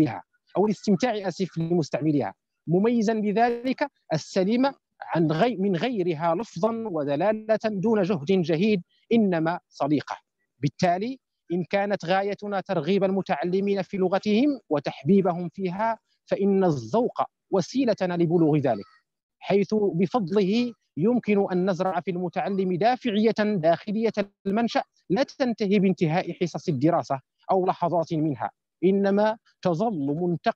أو الاستمتاع لمستعملها، مميزا بذلك السليمة من غيرها لفظا ودلالة دون جهد جهيد إنما صديقة. بالتالي إن كانت غايتنا ترغيب المتعلمين في لغتهم وتحبيبهم فيها، فإن الذوق وسيلتنا لبلوغ ذلك، حيث بفضله يمكن أن نزرع في المتعلم دافعية داخلية المنشأ لا تنتهي بانتهاء حصص الدراسة أو لحظات منها، إنما تظل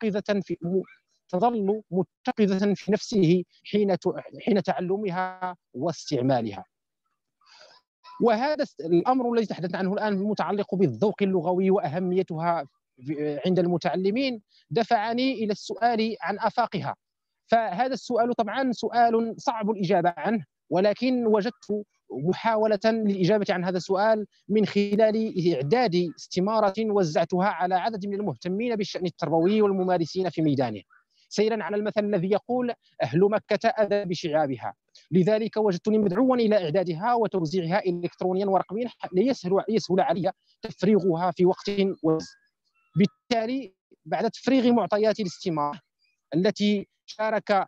متقظة في نفسه حين تعلمها واستعمالها. وهذا الأمر الذي تحدثنا عنه الآن المتعلق بالذوق اللغوي وأهميتها عند المتعلمين دفعني إلى السؤال عن آفاقها. فهذا السؤال طبعا سؤال صعب الإجابة عنه، ولكن وجدت محاولة للإجابة عن هذا السؤال من خلال إعداد استمارة وزعتها على عدد من المهتمين بالشأن التربوي والممارسين في ميدانه، سيرا على المثل الذي يقول: أهل مكة أذى بشعابها. لذلك وجدتني مدعوا إلى إعدادها وتوزيعها إلكترونيا ورقميا ليسهل علي تفريغها في وقت بالتالي بعد تفريغ معطيات الاستمارة التي شارك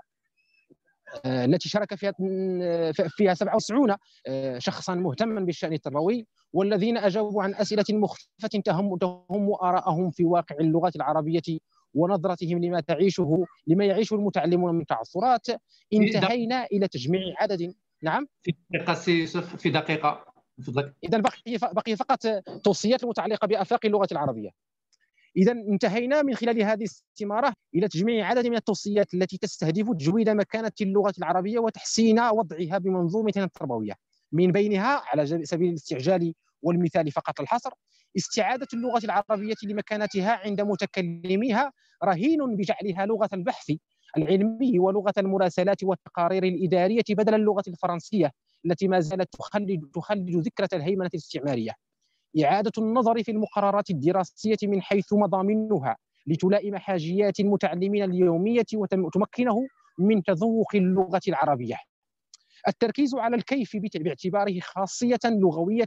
فيها 77 شخصا مهتما بالشأن التربوي، والذين أجابوا عن أسئلة مختلفة تهم آراءهم في واقع اللغة العربية ونظرتهم لما يعيشه المتعلمون من تعثرات. انتهينا إلى تجميع عدد. نعم، في دقيقة فضلك. إذا بقي فقط توصيات المتعلقة بآفاق اللغة العربية. إذا انتهينا من خلال هذه الاستمارة إلى تجميع عدد من التوصيات التي تستهدف تجويد مكانة اللغة العربية وتحسين وضعها بمنظومتنا التربوية. من بينها على سبيل الاستعجال والمثال فقط الحصر: استعادة اللغة العربية لمكانتها عند متكلميها رهين بجعلها لغة البحث العلمي ولغة المراسلات والتقارير الإدارية بدل اللغة الفرنسية التي ما زالت تخلد ذكرى الهيمنة الاستعمارية. إعادة النظر في المقررات الدراسية من حيث مضامنها لتلائم حاجيات المتعلمين اليومية وتمكنه من تذوق اللغة العربية. التركيز على الكيف باعتباره خاصية لغوية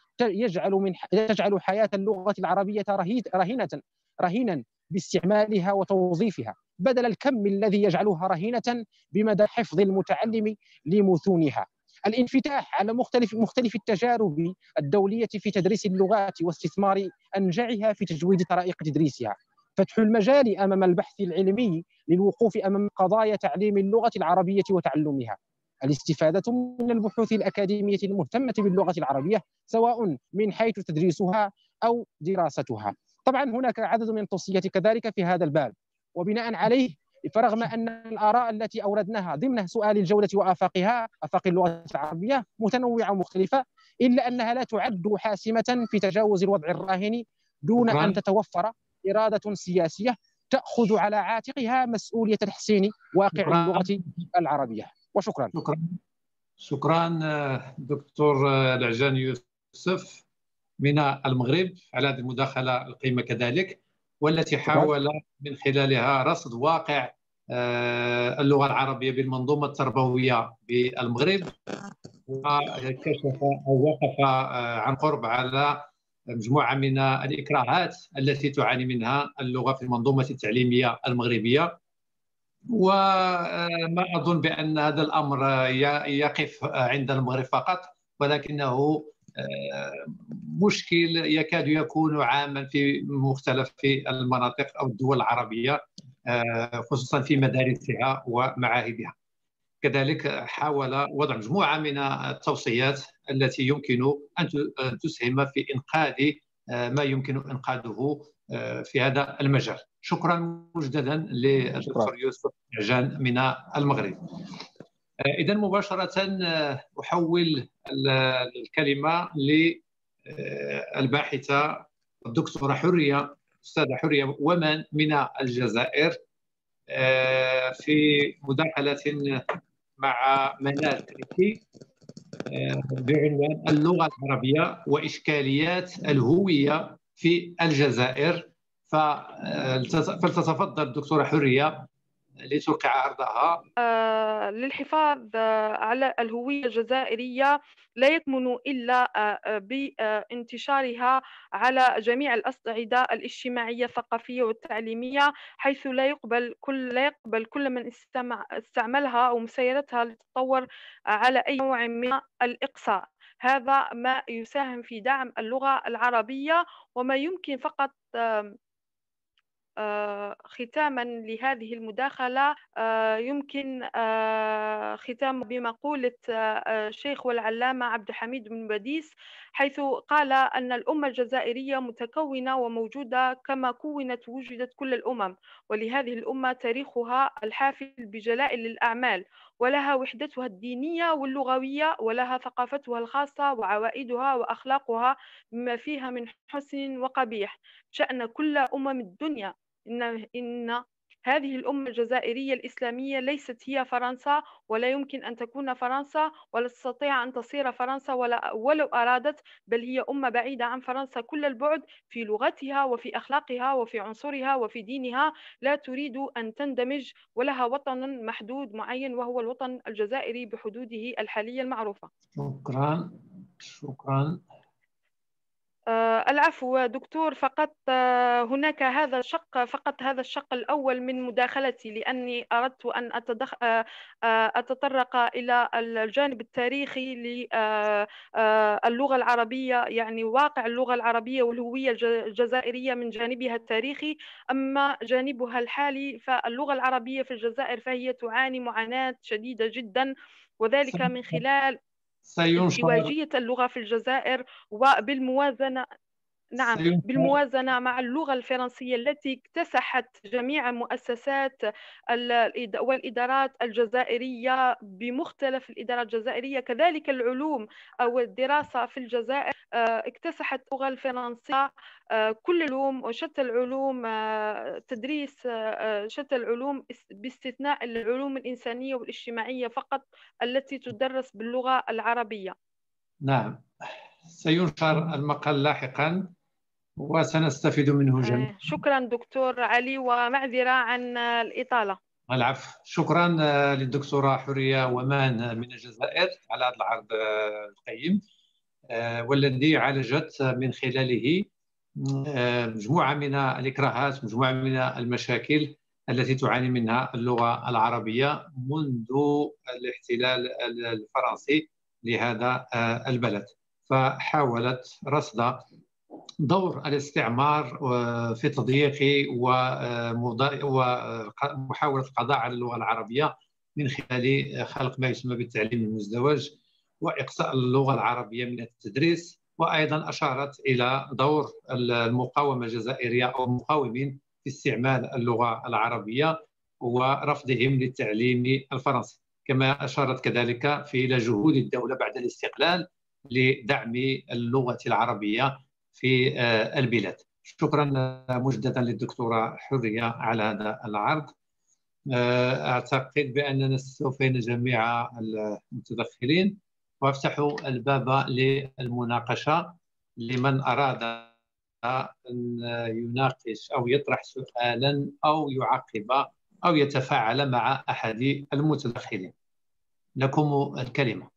تجعل حياة اللغة العربية رهينا باستعمالها وتوظيفها، بدل الكم الذي يجعلها رهينة بمدى حفظ المتعلم لمتونها. الانفتاح على مختلف التجارب الدولية في تدريس اللغات واستثمار أنجعها في تجويد طرائق تدريسها. فتح المجال أمام البحث العلمي للوقوف أمام قضايا تعليم اللغة العربية وتعلمها. الاستفادة من البحوث الأكاديمية المهتمة باللغة العربية سواء من حيث تدريسها أو دراستها. طبعا هناك عدد من التوصيات كذلك في هذا الباب، وبناء عليه فرغم أن الآراء التي أوردناها ضمن سؤال الجودة وآفاقها، آفاق اللغة العربية، متنوعة ومختلفة، إلا أنها لا تعد حاسمة في تجاوز الوضع الراهن دون أن تتوفر إرادة سياسية تأخذ على عاتقها مسؤولية تحسين واقع اللغة العربية. وشكرا. شكرا دكتور العجان يوسف من المغرب على هذه المداخلة القيمة كذلك، والتي حاول من خلالها رصد واقع اللغة العربية بالمنظومة التربوية بالمغرب، وكشف أو وقف عن قرب على مجموعة من الإكراهات التي تعاني منها اللغة في المنظومة التعليمية المغربية. وما أظن بأن هذا الأمر يقف عند المغرب فقط، ولكنه مشكل يكاد يكون عاما في مختلف المناطق أو الدول العربية، خصوصا في مدارسها ومعاهدها. كذلك حاول وضع مجموعة من التوصيات التي يمكن أن تسهم في إنقاذ ما يمكن إنقاذه في هذا المجال. شكرا مجددا للدكتور يوسف العجان من المغرب. إذا مباشرة أحول الكلمة للباحثة الدكتورة حرية، أستاذة حرية ومن من الجزائر، في مداخلة مع منال تركي بعنوان اللغة العربية وإشكاليات الهوية في الجزائر. فلتتفضل الدكتورة حرية لتوقع عرضها؟ للحفاظ على الهوية الجزائرية لا يكمن إلا بانتشارها على جميع الأصعدة الاجتماعية الثقافية والتعليمية، حيث لا يقبل كل من استعملها ومسيرتها للتطور على أي نوع من الإقصاء. هذا ما يساهم في دعم اللغة العربية. وما يمكن فقط ختاما لهذه المداخلة، يمكن ختام بمقولة الشيخ والعلامة عبد الحميد بن باديس، حيث قال أن الأمة الجزائرية متكونة وموجودة كما كونت وجدت كل الأمم، ولهذه الأمة تاريخها الحافل بجلائل الأعمال، ولها وحدتها الدينية واللغوية، ولها ثقافتها الخاصة وعوائدها وأخلاقها بما فيها من حسن وقبيح. شأن كل أمم الدنيا إن هذه الأمة الجزائرية الإسلامية ليست هي فرنسا، ولا يمكن أن تكون فرنسا، ولا تستطيع أن تصير فرنسا ولو أرادت، بل هي أمة بعيدة عن فرنسا كل البعد في لغتها وفي أخلاقها وفي عنصرها وفي دينها، لا تريد أن تندمج، ولها وطن محدود معين وهو الوطن الجزائري بحدوده الحالية المعروفة. شكرا. شكرا. العفو دكتور، فقط هناك هذا الشق الأول من مداخلتي، لأني أردت أن أتطرق إلى الجانب التاريخي للغة العربية، يعني واقع اللغة العربية والهوية الجزائرية من جانبها التاريخي. أما جانبها الحالي فاللغة العربية في الجزائر فهي تعاني معاناة شديدة جدا، وذلك من خلال ازدواجية اللغة في الجزائر، وبالموازنة بالموازنة مع اللغة الفرنسية التي اكتسحت جميع مؤسسات والإدارات الجزائرية بمختلف الإدارات الجزائرية، كذلك العلوم أو الدراسة في الجزائر اكتسحت اللغة الفرنسية، كل العلوم وشتى العلوم، تدريس شتى العلوم باستثناء العلوم الإنسانية والاجتماعية فقط التي تدرس باللغة العربية. نعم، سينشر المقال لاحقا وسنستفيد منه جميعا. شكرا دكتور علي، ومعذرة عن الإطالة. العفو. شكرا للدكتورة حورية ومان من الجزائر على هذا العرض القيم، والذي عالجت من خلاله مجموعة من الإكراهات، مجموعة من المشاكل التي تعاني منها اللغة العربية منذ الاحتلال الفرنسي لهذا البلد. فحاولت رصد دور الاستعمار في تضييق ومحاولة القضاء على اللغة العربية من خلال خلق ما يسمى بالتعليم المزدوج وإقصاء اللغة العربية من التدريس. وأيضا أشارت إلى دور المقاومة الجزائرية أو المقاومين في استعمال اللغة العربية ورفضهم للتعليم الفرنسي. كما أشارت كذلك إلى جهود الدولة بعد الاستقلال لدعم اللغة العربية في البلاد. شكرا مجددا للدكتورة حورية على هذا العرض. أعتقد بأننا استوفينا جميع المتدخلين، وأفتح الباب للمناقشة لمن أراد أن يناقش أو يطرح سؤالا أو يعقب أو يتفاعل مع أحد المتدخلين. لكم الكلمة.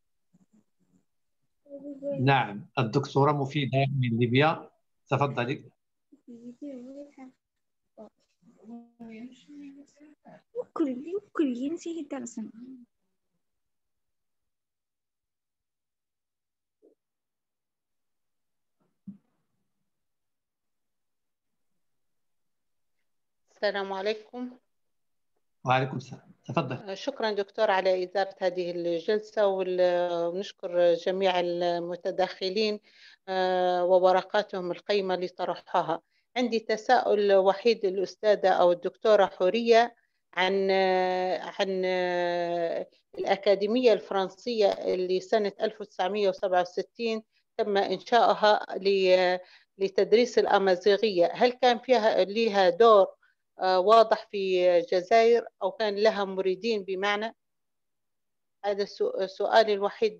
نعم، الدكتورة مفيدة من ليبيا، تفضلي. السلام عليكم. وعليكم السلام، تفضل. شكرا دكتور على إدارة هذه الجلسة، ونشكر جميع المتداخلين وورقاتهم القيمة اللي طرحوها. عندي تساؤل وحيد للأستاذة أو الدكتورة حورية عن الأكاديمية الفرنسية اللي سنة 1967 تم إنشائها لتدريس الأمازيغية. هل كان لها دور واضح في الجزائر أو كان لها مريدين؟ بمعنى هذا السؤال الوحيد.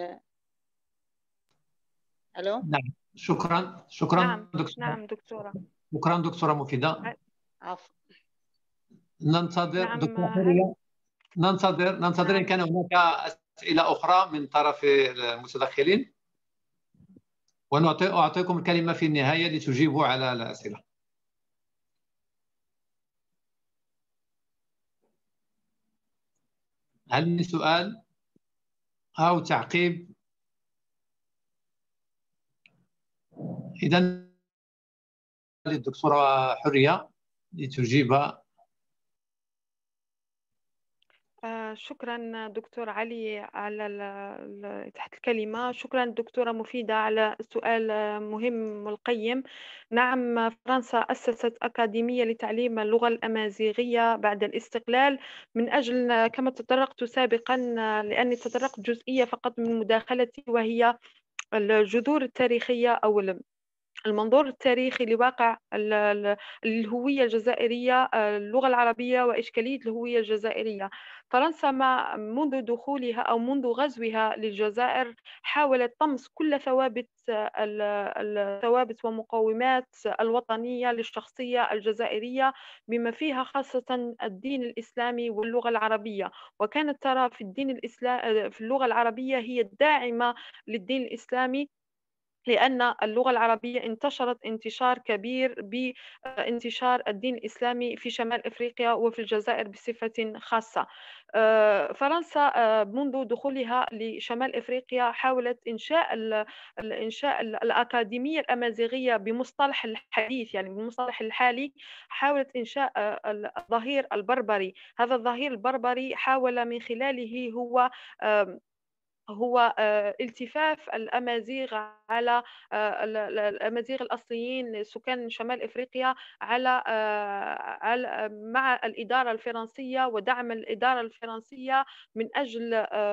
ألو. نعم، شكرا نعم. دكتورة. نعم دكتورة. شكرا دكتورة مفيدة. عفوا. ننتظر نعم. دكتور حورية، ننتظر إن كان هناك أسئلة أخرى من طرف المتدخلين، وأعطيكم الكلمة في النهاية لتجيبوا على الأسئلة. هل من سؤال أو تعقيب؟ إذن للدكتورة حورية لتجيب. شكرا دكتور علي على تحت الكلمة. شكرا دكتورة مفيدة على السؤال مهم والقيم. نعم، فرنسا أسست أكاديمية لتعليم اللغة الأمازيغية بعد الاستقلال من أجل، كما تطرقت سابقا، لأني تطرقت جزئية فقط من مداخلتي، وهي الجذور التاريخية أو المنظور التاريخي لواقع الهوية الجزائرية، اللغة العربية وإشكالية الهوية الجزائرية. فرنسا منذ دخولها أو منذ غزوها للجزائر حاولت طمس كل الثوابت ومقومات الوطنية للشخصية الجزائرية، بما فيها خاصة الدين الإسلامي واللغة العربية. وكانت ترى في اللغة العربية هي الداعمة للدين الإسلامي، لأن اللغة العربية انتشرت انتشار كبير بانتشار الدين الإسلامي في شمال إفريقيا وفي الجزائر بصفة خاصة. فرنسا منذ دخولها لشمال إفريقيا حاولت إنشاء الأكاديمية الأمازيغية بمصطلح الحديث، يعني بالمصطلح الحالي. حاولت إنشاء الظهير البربري. هذا الظهير البربري حاول من خلاله هو التفاف الأمازيغ على الأمازيغ الأصليين سكان شمال إفريقيا مع الإدارة الفرنسية، ودعم الإدارة الفرنسية من أجل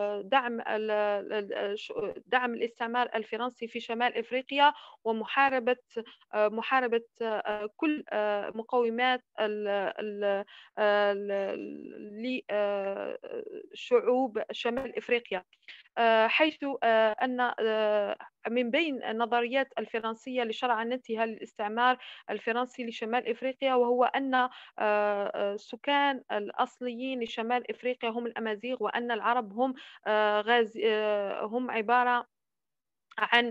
دعم الاستعمار الفرنسي في شمال إفريقيا، ومحاربة كل مقومات لشعوب شمال إفريقيا. حيث أن من بين النظريات الفرنسية لشرعنتها للاستعمار الفرنسي لشمال إفريقيا، وهو أن السكان الأصليين لشمال إفريقيا هم الأمازيغ، وأن العرب هم عبارة عن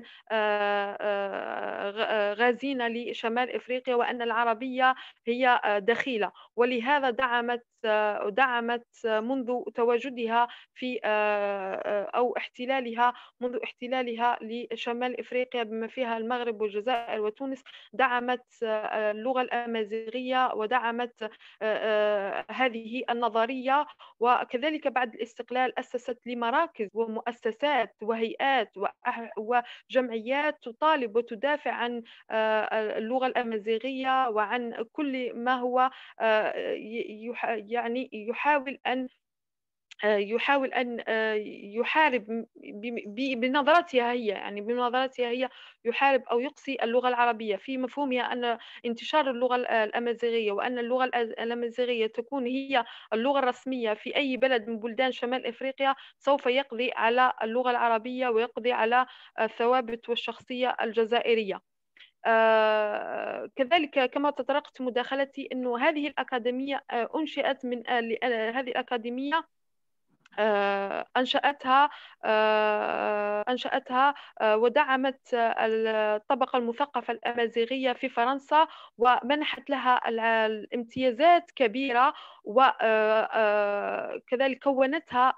غازين لشمال إفريقيا، وأن العربية هي دخيلة. ولهذا دعمت منذ تواجدها في أو منذ احتلالها لشمال إفريقيا بما فيها المغرب والجزائر وتونس، دعمت اللغة الأمازيغية ودعمت هذه النظرية. وكذلك بعد الاستقلال أسست لمراكز ومؤسسات وهيئات وجمعيات تطالب وتدافع عن اللغة الأمازيغية وعن كل ما هو يعني يحاول أن يحارب بنظرتها هي، يعني بنظرتها هي يحارب أو يقصي اللغة العربية، في مفهومها أن انتشار اللغة الأمازيغية وأن اللغة الأمازيغية تكون هي اللغة الرسمية في أي بلد من بلدان شمال إفريقيا سوف يقضي على اللغة العربية ويقضي على الثوابت والشخصية الجزائرية. كذلك كما تطرقت مداخلتي أنه هذه الأكاديمية أنشئت من هذه الأكاديمية أنشأتها ودعمت الطبقة المثقفة الأمازيغية في فرنسا، ومنحت لها الامتيازات كبيرة، وكذلك كونتها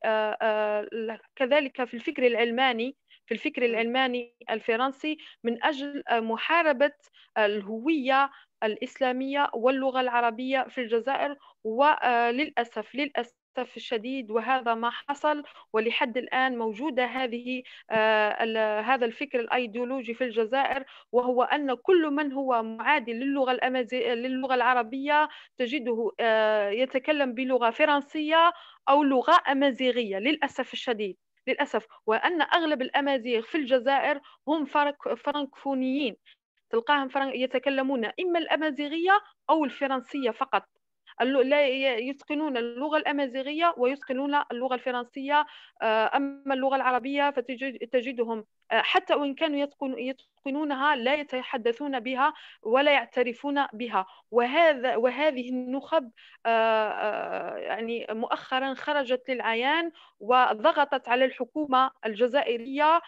كذلك في الفكر العلماني الفرنسي من أجل محاربة الهوية الإسلامية واللغة العربية في الجزائر. وللأسف الشديد وهذا ما حصل، ولحد الآن موجودة هذا الفكر الأيديولوجي في الجزائر، وهو أن كل من هو معادي للغة العربية تجده يتكلم بلغة فرنسية أو لغة أمازيغية، للأسف الشديد، للأسف. وأن أغلب الأمازيغ في الجزائر هم فرنكفونيين، تلقاهم يتكلمون إما الأمازيغية أو الفرنسية فقط، لا يتقنون اللغة الأمازيغية ويتقنون اللغة الفرنسية. أما اللغة العربية فتجدهم حتى وإن كانوا يتقنونها لا يتحدثون بها ولا يعترفون بها. وهذه النخب يعني مؤخرا خرجت للعيان وضغطت على الحكومة الجزائرية،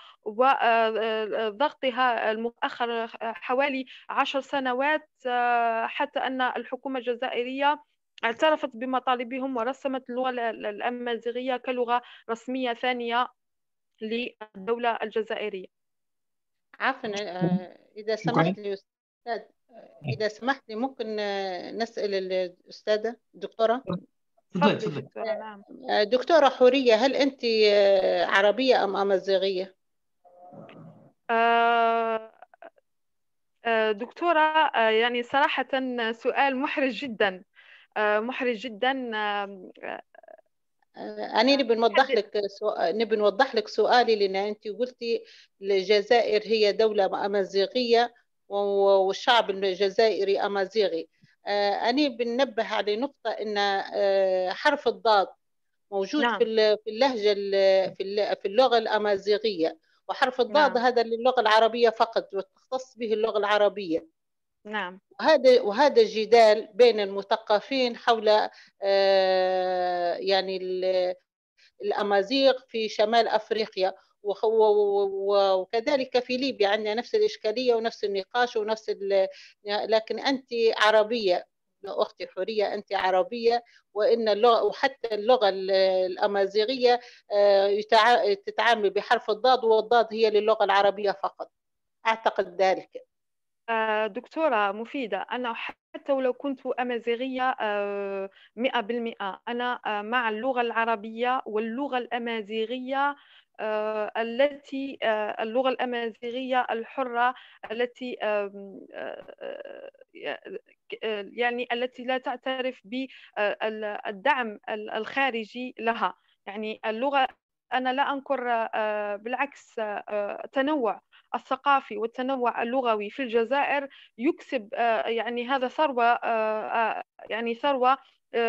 وضغطها المؤخر حوالي 10 سنوات، حتى أن الحكومة الجزائرية اعترفت بمطالبهم ورسمت اللغة الأمازيغية كلغة رسمية ثانية للدولة الجزائرية. عفوا، إذا سمحت لي أستاذ، إذا سمحت لي ممكن نسأل الأستاذة الدكتورة؟ تفضلي دكتورة. نعم دكتورة حورية، هل أنت عربية أم أمازيغية؟ دكتورة، يعني صراحة سؤال محرج جدا، محرج جدا. أنا نبي نوضح لك سؤالي، لأن أنت قلتي الجزائر هي دولة أمازيغية والشعب الجزائري أمازيغي. أنا بننبه على نقطة أن حرف الضاد موجود نعم. في اللهجة في اللغة الأمازيغية، وحرف الضاد نعم. هذا للغة العربية فقط وتختص به اللغة العربية. نعم. وهذا الجدال بين المثقفين حول يعني الأمازيغ في شمال أفريقيا، وكذلك في ليبيا عندنا نفس الإشكالية ونفس النقاش لكن أنت عربية أختي حورية، أنت عربية، وإن اللغة وحتى اللغة الأمازيغية تتعامل بحرف الضاد، والضاد هي للغة العربية فقط، أعتقد ذلك. دكتورة مفيدة، أنا حتى ولو كنت أمازيغية 100%، أنا مع اللغة العربية واللغة الأمازيغية اللغة الأمازيغية الحرة التي يعني التي لا تعترف بالدعم الخارجي لها. يعني اللغة، أنا لا أنكر، بالعكس، تنوع الثقافي والتنوع اللغوي في الجزائر يكسب يعني هذا ثروة، يعني ثروة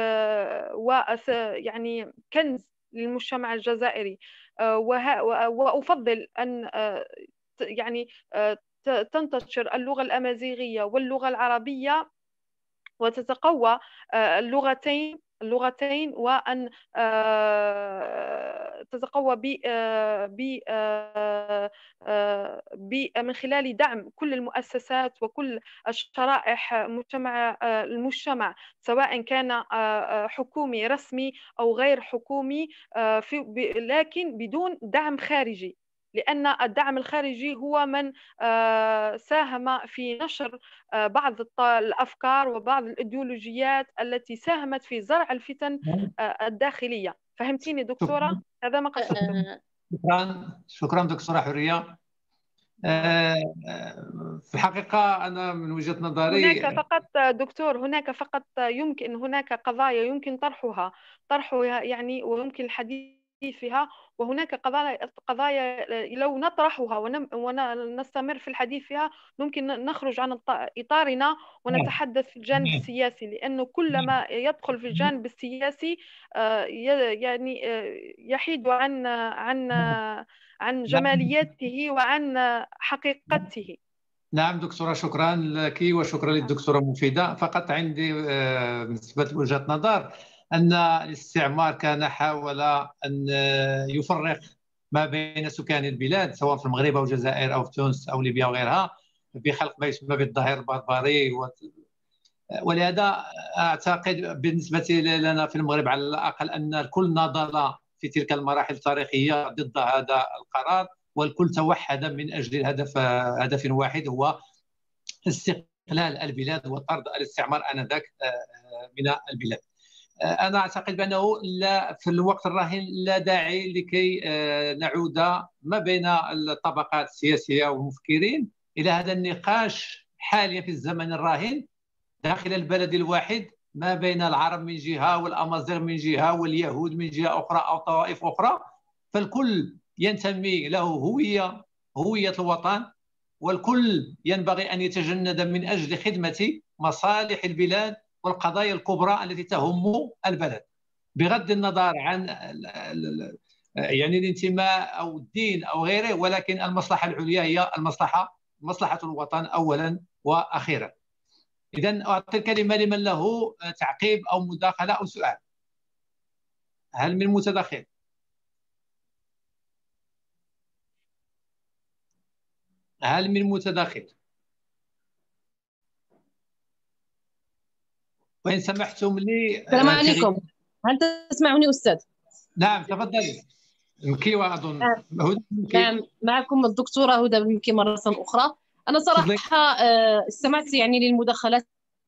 ويعني كنز للمجتمع الجزائري. وأفضل أن يعني تنتشر اللغة الأمازيغية واللغة العربية وتتقوى اللغتين، وأن تتقوى من خلال دعم كل المؤسسات وكل الشرائح المجتمع، سواء كان حكومي رسمي أو غير حكومي، لكن بدون دعم خارجي، لأن الدعم الخارجي هو من ساهم في نشر بعض الأفكار وبعض الإيديولوجيات التي ساهمت في زرع الفتن الداخلية. فهمتيني دكتورة؟ هذا ما قصدته. شكرا دكتورة حورية. في الحقيقة أنا من وجهة نظري هناك فقط يمكن هناك قضايا يمكن طرحها يعني، ويمكن الحديث فيها، وهناك قضايا لو نطرحها ونستمر في الحديث فيها ممكن نخرج عن إطارنا ونتحدث في الجانب السياسي، لأنه كلما يدخل في الجانب السياسي يعني يحيد عن جماليته وعن حقيقته. نعم دكتورة، شكرا لك وشكرا للدكتورة مفيدة. فقط عندي بالنسبة لوجهة نظر أن الاستعمار كان حاول أن يفرق ما بين سكان البلاد سواء في المغرب أو الجزائر أو في تونس أو ليبيا وغيرها بخلق ما يسمى بالظهير البربري، ولهذا أعتقد بالنسبة لنا في المغرب على الأقل أن الكل ناضل في تلك المراحل التاريخية ضد هذا القرار، والكل توحد من أجل هدف واحد، هو استقلال البلاد وطرد الاستعمار آنذاك من البلاد. أنا أعتقد بأنه في الوقت الراهن لا داعي لكي نعود ما بين الطبقات السياسية والمفكرين إلى هذا النقاش حاليا في الزمن الراهن داخل البلد الواحد ما بين العرب من جهة والأمازيغ من جهة واليهود من جهة أخرى أو طوائف أخرى. فالكل ينتمي له هوية الوطن، والكل ينبغي أن يتجند من أجل خدمة مصالح البلاد والقضايا الكبرى التي تهم البلد، بغض النظر عن يعني الانتماء أو الدين أو غيره، ولكن المصلحة العليا هي مصلحة الوطن أولا وأخيرا. إذا أعطي الكلمة لمن له تعقيب أو مداخلة أو سؤال. هل من متدخل؟ هل من متدخل؟ وإن سمحتم لي. السلام عليكم، هل تسمعني أستاذ؟ نعم تفضلي. مكيوة أظن. نعم معكم الدكتورة هدى بالمكي مرة أخرى. أنا صراحة استمعت يعني للمداخلات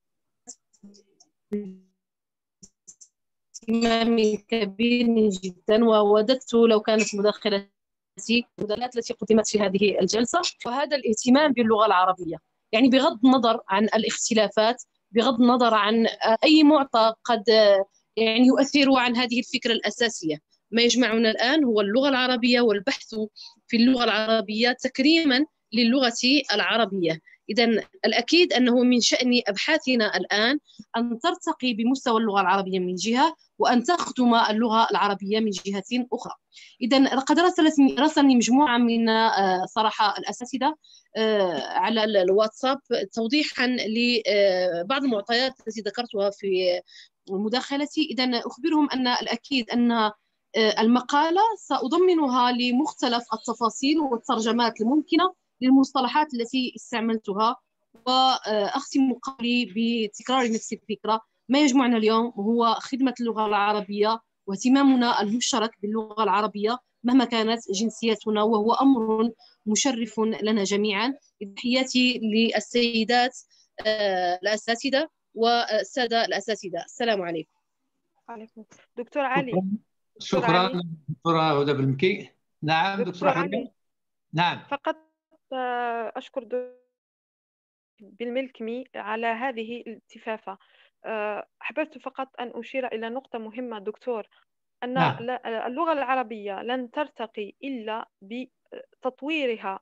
اهتمام كبير جدا، ووددت لو كانت مداخلتي التي قدمت في هذه الجلسة. وهذا الاهتمام باللغة العربية يعني بغض النظر عن الاختلافات، بغض النظر عن أي معطى قد يعني يؤثر عن هذه الفكرة الأساسية، ما يجمعنا الآن هو اللغة العربية والبحث في اللغة العربية تكريما للغة العربية. إذن الأكيد أنه من شأن أبحاثنا الآن أن ترتقي بمستوى اللغة العربية من جهة، وأن تخدم اللغة العربية من جهة أخرى. إذن قد راسلني مجموعة من صراحة الأساتذة على الواتساب توضيحا لبعض المعطيات التي ذكرتها في مداخلتي. إذن أخبرهم أن الأكيد أن المقالة سأضمنها لمختلف التفاصيل والترجمات الممكنة للمصطلحات التي استعملتها. وأختم قولي بتكرار نفس الفكرة، ما يجمعنا اليوم هو خدمة اللغة العربية واهتمامنا المشترك باللغة العربية مهما كانت جنسيتنا، وهو أمر مشرف لنا جميعا. تحياتي للسيدات الأساتذة والسادة الأساتذة، السلام عليكم. عليكم. دكتور علي. شكرا دكتورة هدى بالمكي. نعم دكتورة حورية. نعم فقط أشكر بالملكمي على هذه الالتفافة. أحببت فقط أن أشير إلى نقطة مهمة دكتور، أن اللغة العربية لن ترتقي إلا بتطويرها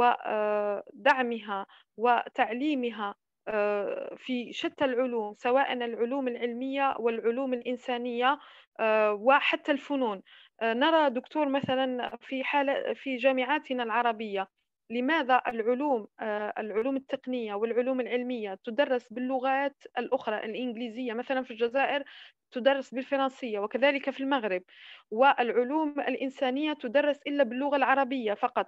ودعمها وتعليمها في شتى العلوم، سواء العلوم العلمية والعلوم الإنسانية وحتى الفنون. نرى دكتور مثلا في جامعاتنا العربية لماذا العلوم التقنية والعلوم العلمية تدرس باللغات الأخرى؟ الإنجليزية مثلا في الجزائر تدرس بالفرنسية، وكذلك في المغرب، والعلوم الإنسانية تدرس إلا باللغة العربية فقط.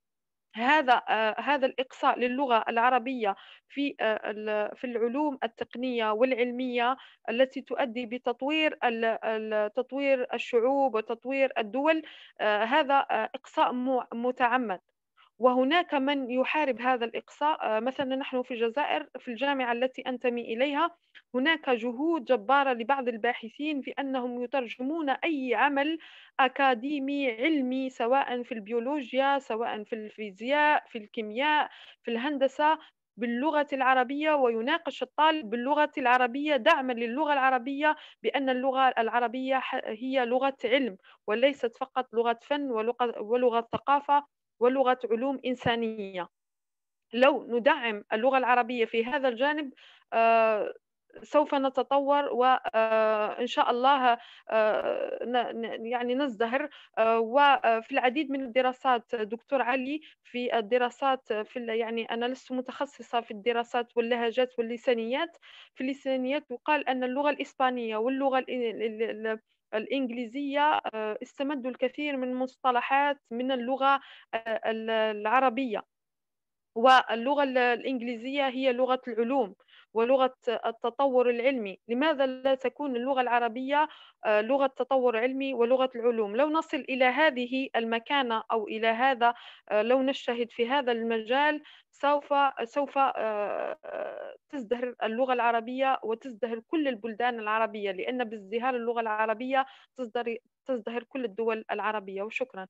هذا الإقصاء للغة العربية في العلوم التقنية والعلمية التي تؤدي بتطوير تطوير الشعوب وتطوير الدول، هذا إقصاء متعمد. وهناك من يحارب هذا الإقصاء. مثلا نحن في الجزائر في الجامعة التي أنتمي إليها هناك جهود جبارة لبعض الباحثين في أنهم يترجمون أي عمل أكاديمي علمي، سواء في البيولوجيا، سواء في الفيزياء، في الكيمياء، في الهندسة، باللغة العربية، ويناقش الطالب باللغة العربية دعما للغة العربية، بأن اللغة العربية هي لغة علم وليست فقط لغة فن ولغة ثقافة ولغة علوم إنسانية. لو ندعم اللغة العربية في هذا الجانب سوف نتطور، وإن شاء الله يعني نزدهر. وفي العديد من الدراسات دكتور علي، في الدراسات يعني أنا لست متخصصة في الدراسات واللهجات واللسانيات. في اللسانيات يقال أن اللغة الإسبانية واللغة الإنجليزية استمدوا الكثير من مصطلحات من اللغة العربية. واللغة الإنجليزية هي لغة العلوم ولغة التطور العلمي. لماذا لا تكون اللغة العربية لغة تطور علمي ولغة العلوم؟ لو نصل إلى هذه المكانة أو إلى هذا، لو نجتهد في هذا المجال، سوف تزدهر اللغة العربية وتزدهر كل البلدان العربية، لأن بازدهار اللغة العربية تزدهر كل الدول العربية. وشكرا.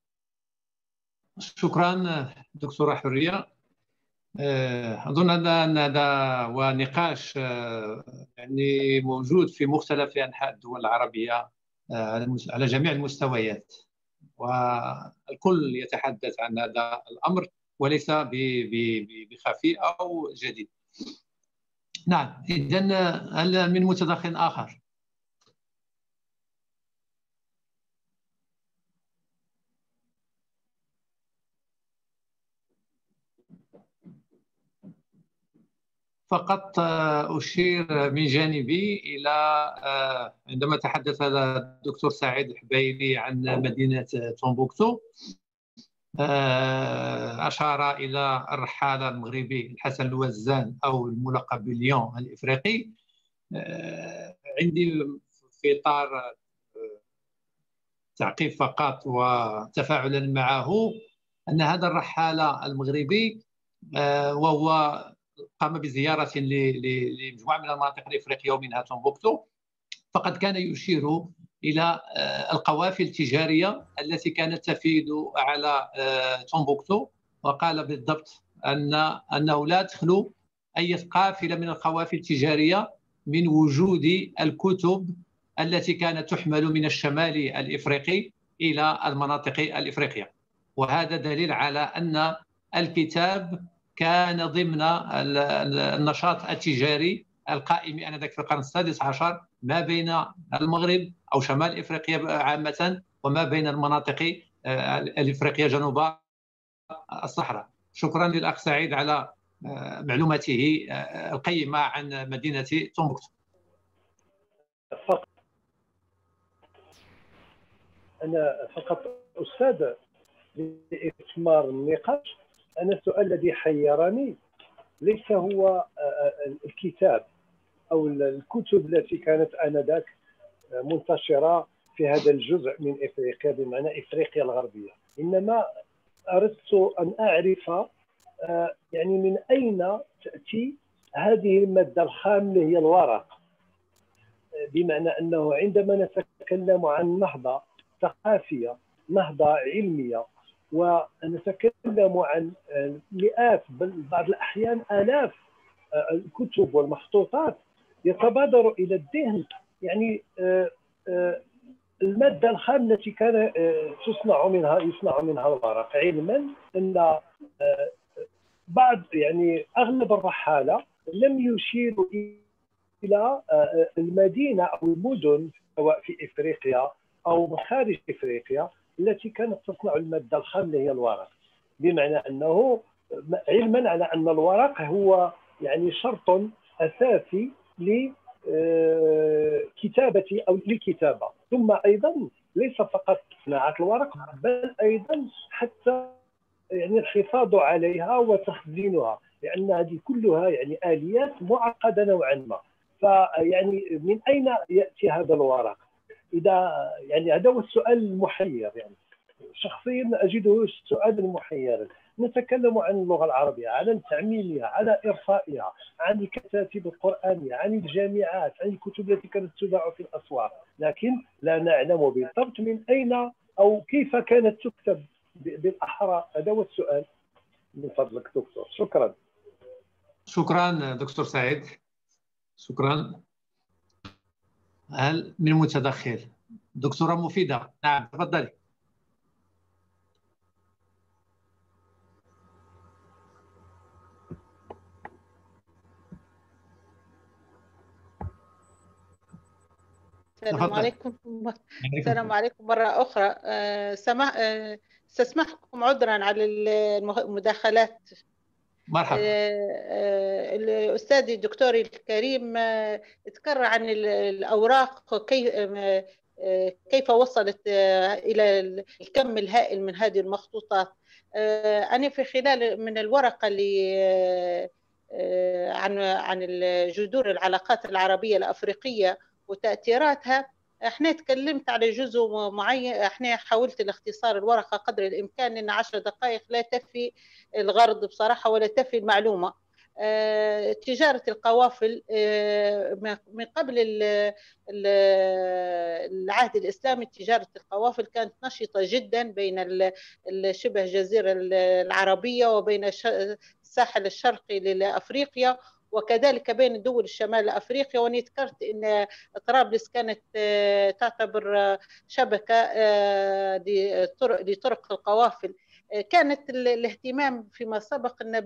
شكرا دكتورة حورية. أظن أن هذا ونقاش يعني موجود في مختلف أنحاء الدول العربية على جميع المستويات، والكل يتحدث عن هذا الأمر وليس بخفي أو جديد. نعم، إذن هل من متدخل آخر؟ فقط أشير من جانبي إلى عندما تحدث الدكتور سعيد الحبيلي عن مدينة تومبوكتو، أشار إلى الرحالة المغربي الحسن الوزان أو الملقب بالليون الإفريقي. عندي في إطار تعقيب فقط وتفاعلا معه أن هذا الرحالة المغربي وهو قام بزيارة لمجموعة من المناطق الإفريقية ومنها تومبوكتو، فقد كان يشير إلى القوافل التجارية التي كانت تفيد على تومبوكتو، وقال بالضبط أنه لا تخلو أي قافلة من القوافل التجارية من وجود الكتب التي كانت تحمل من الشمال الإفريقي إلى المناطق الإفريقية. وهذا دليل على أن الكتاب كان ضمن النشاط التجاري القائم آنذاك في القرن السادس عشر ما بين المغرب أو شمال إفريقيا عامة وما بين المناطق الإفريقية جنوب الصحراء. شكرا للأخ سعيد على معلوماته القيمة عن مدينة تومبوكتو. أنا فقط أستاذ لإثمار النقاش، أنا السؤال الذي حيرني ليس هو الكتاب أو الكتب التي كانت آنذاك منتشرة في هذا الجزء من إفريقيا بمعنى إفريقيا الغربية، إنما أردت أن أعرف يعني من أين تأتي هذه المادة الخام اللي هي الورق، بمعنى أنه عندما نتكلم عن نهضة ثقافية، نهضة علمية، ونتكلم عن مئات بل بعض الأحيان آلاف الكتب والمخطوطات، يتبادر إلى الذهن يعني المادة الخام التي كان يصنع منها الورق، علما أن بعض يعني أغلب الرحالة لم يشيروا إلى المدينة أو المدن سواء في إفريقيا أو خارج إفريقيا التي كانت تصنع المادة الخام اللي هي الورق، بمعنى أنه علما على أن الورق هو يعني شرط أساسي لكتابة أو للكتابة، ثم أيضا ليس فقط صناعة الورق بل أيضا حتى يعني الحفاظ عليها وتخزينها، لأن هذه كلها يعني آليات معقدة نوعا ما. فيعني من أين يأتي هذا الورق؟ إذا يعني هذا هو السؤال المحير، يعني شخصيا أجده سؤالا محيرا. نتكلم عن اللغة العربية، عن تعميمها، على إرفائها، عن الكتاتيب القرآنية، عن الجامعات، عن الكتب التي كانت تباع في الأسواق، لكن لا نعلم بالضبط من أين أو كيف كانت تكتب بالأحرى. هذا هو السؤال من فضلك دكتور. شكرا. شكرا دكتور سعيد، شكرا. هل من متدخل؟ دكتورة مفيدة، نعم تفضلي. السلام عليكم. السلام عليكم مرة أخرى. استسمحكم عذرا على المداخلات. مرحبا. الأستاذ الدكتور الكريم تكرر عن الأوراق كيف وصلت إلى الكم الهائل من هذه المخطوطات. أنا في خلال من الورقة اللي عن جذور العلاقات العربية الأفريقية وتأثيراتها، احنا تكلمت على جزء معين. احنا حاولت الاختصار الورقة قدر الإمكان، لأن 10 دقائق لا تفي الغرض بصراحة ولا تفي المعلومة. تجارة القوافل من قبل العهد الإسلامي، تجارة القوافل كانت نشطة جدا بين شبه الجزيرة العربية وبين الساحل الشرقي لأفريقيا، وكذلك بين دول الشمال أفريقيا. وأنا ذكرت أن طرابلس كانت تعتبر شبكة لطرق القوافل. كانت الاهتمام فيما سبق أن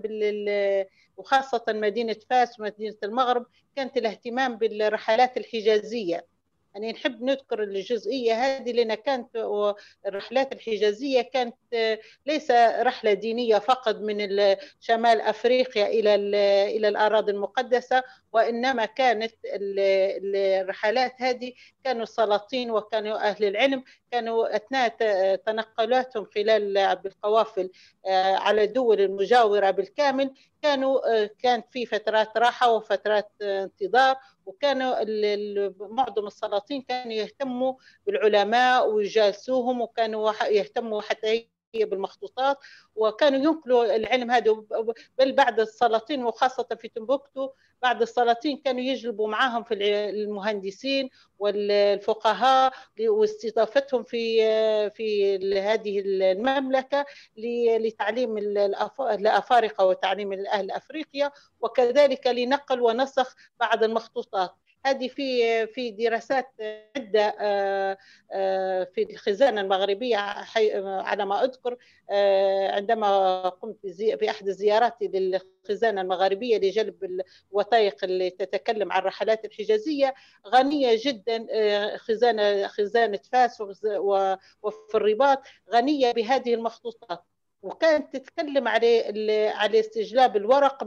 وخاصة مدينة فاس ومدينة المغرب كانت الاهتمام بالرحلات الحجازية يعني نحب نذكر الجزئية هذه لأن كانت الرحلات الحجازية كانت ليس رحلة دينية فقط من شمال أفريقيا إلى الأراضي المقدسة، وإنما كانت الرحلات هذه كانوا السلاطين وكانوا أهل العلم كانوا أثناء تنقلاتهم خلال بالقوافل على الدول المجاورة بالكامل كان في فترات راحة وفترات انتظار، وكانوا معظم السلاطين كانوا يهتموا بالعلماء ويجالسوهم، وكانوا يهتموا حتى بالمخطوطات، وكانوا ينقلوا العلم هذا. بل بعد السلاطين وخاصة في تمبوكتو بعد السلاطين كانوا يجلبوا معهم في المهندسين والفقهاء واستضافتهم في هذه المملكة لتعليم الأفارقة وتعليم أهل أفريقيا، وكذلك لنقل ونسخ بعض المخطوطات. هذه في دراسات عدة في الخزانة المغربية على ما أذكر، عندما قمت بأحد زياراتي للخزانة المغربية لجلب الوثائق اللي تتكلم عن الرحلات الحجازية، غنية جدا. خزانة فاس وفي الرباط غنية بهذه المخطوطات، وكانت تتكلم على استجلاب الورق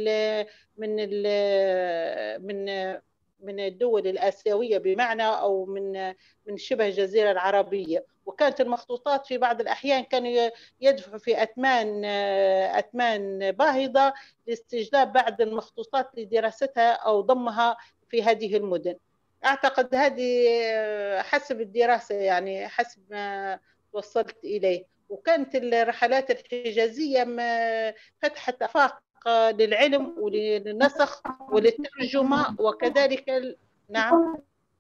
من الدول الآسيوية بمعنى أو من شبه الجزيرة العربية. وكانت المخطوطات في بعض الأحيان كانوا يدفعوا في أثمان باهظة لاستجلاب بعض المخطوطات لدراستها أو ضمها في هذه المدن. أعتقد هذه حسب الدراسة، يعني حسب ما وصلت إليه. وكانت الرحلات الحجازية فتحت آفاق للعلم وللنسخ وللترجمة وكذلك نعم.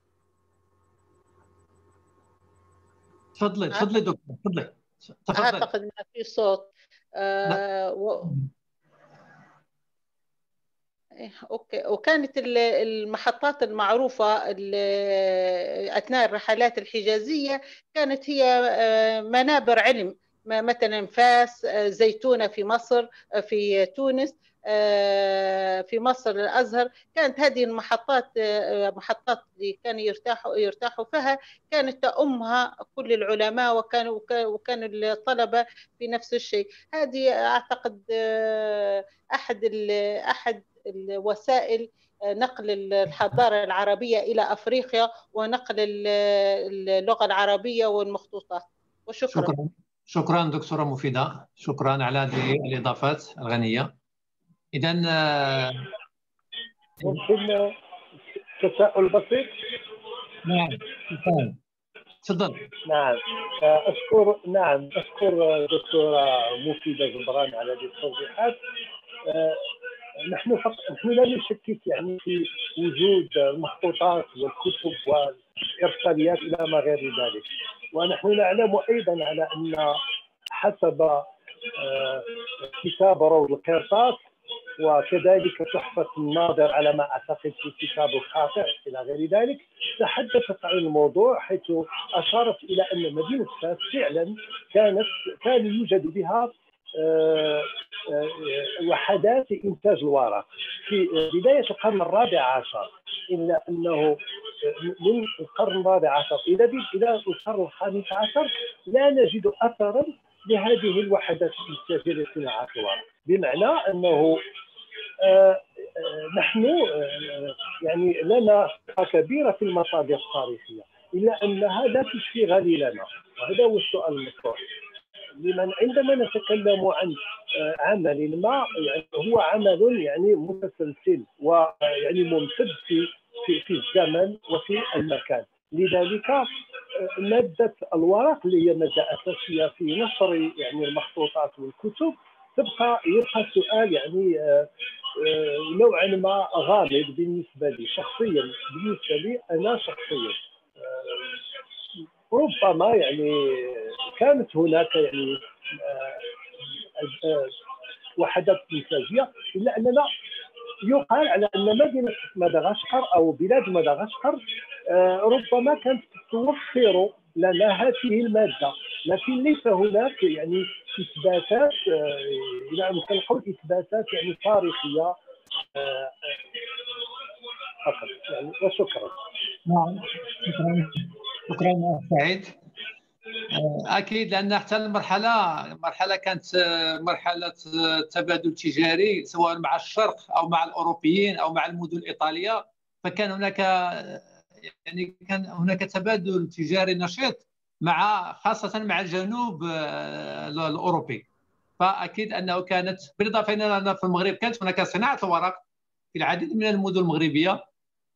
تفضلي دكتور، تفضلي. أعتقد ما في صوت. أوكي. وكانت المحطات المعروفة أثناء الرحلات الحجازية كانت هي منابر علم، مثلا فاس، زيتونة في مصر، في تونس، في مصر الأزهر. كانت هذه المحطات محطات اللي كانوا يرتاحوا فيها، كانت تأمها كل العلماء وكانوا الطلبة في نفس الشيء. هذه أعتقد أحد الوسائل نقل الحضارة العربية إلى أفريقيا ونقل اللغة العربية والمخطوطات. وشكرا. شكرا دكتورة مفيدة، شكرا على هذه الإضافات الغنية. إذا ممكن تساؤل بسيط؟ نعم تفضل. نعم أشكر دكتورة مفيدة جبران على هذه التوضيحات. نحن لا نشكك يعني في وجود المخطوطات والكتب والإرساليات إلى ما غير ذلك، ونحن نعلم أيضا على أن حسب كتاب روض القرطاس وكذلك تحفة الناظر على ما أعتقد في كتاب الخاطئ إلى غير ذلك تحدثت عن الموضوع، حيث أشارت إلى أن مدينة فاس فعلا كان يوجد بها وحدات إنتاج الورق في بداية القرن الرابع عشر، إلا أنه من القرن الرابع عشر إلى القرن الخامس عشر لا نجد أثرا لهذه الوحدات الإنتاجية لصناعة الورق، بمعنى أنه نحن يعني لنا ثقة كبيرة في المصادر التاريخية، إلا أنها لا تشفي غليلنا، وهذا هو السؤال المطروح. لمن عندما نتكلم عن عمل ما، يعني هو عمل يعني متسلسل ويعني ممتد في الزمن وفي المكان، لذلك مادة الورق اللي هي مادة أساسية في نشر يعني المخطوطات والكتب يبقى سؤال يعني نوعا ما غامض بالنسبة لي شخصيا. بالنسبة لي أنا شخصيا ربما يعني كانت هناك يعني وحدات إنتاجية، إلا أننا يقال على أن مدينة مدغشقر أو بلاد مدغشقر ربما كانت توفر لنا هذه المادة، لكن ليس هناك يعني إثباتات، إلى أن نقول إثباتات يعني تاريخية فقط يعني. وشكرا. نعم، شكرا سعيد. اكيد، لان حتى المرحله كانت مرحله تبادل تجاري، سواء مع الشرق او مع الاوروبيين او مع المدن الايطاليه. فكان هناك كان هناك تبادل تجاري نشيط خاصه مع الجنوب الاوروبي. فاكيد انه كانت، بالاضافه الى ان في المغرب كانت هناك صناعه الورق في العديد من المدن المغربيه،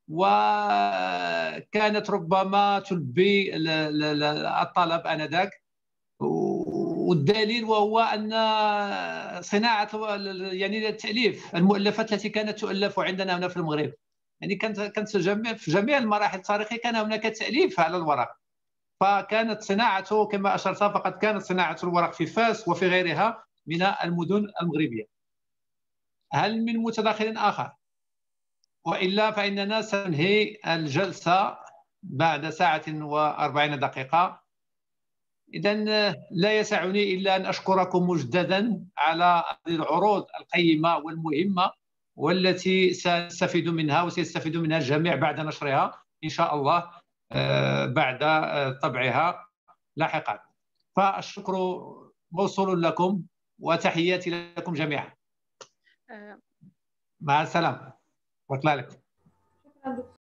وكانت ربما تلبي الطلب انذاك. والدليل وهو ان صناعه التاليف، المؤلفات التي كانت تؤلف عندنا هنا في المغرب، كانت في جميع المراحل التاريخيه كان هناك تاليف على الورق. فكانت صناعته كما اشرت، فقد كانت صناعه الورق في فاس وفي غيرها من المدن المغربيه. هل من متداخل اخر؟ وإلا فإننا سننهي الجلسة بعد ساعة و40 دقيقة. إذن لا يسعني إلا أن أشكركم مجددا على هذه العروض القيمة والمهمة، والتي سنستفيد منها وسيستفيد منها الجميع بعد نشرها إن شاء الله بعد طبعها لاحقا. فالشكر موصول لكم وتحياتي لكم جميعا. مع السلامة. وطلع لك.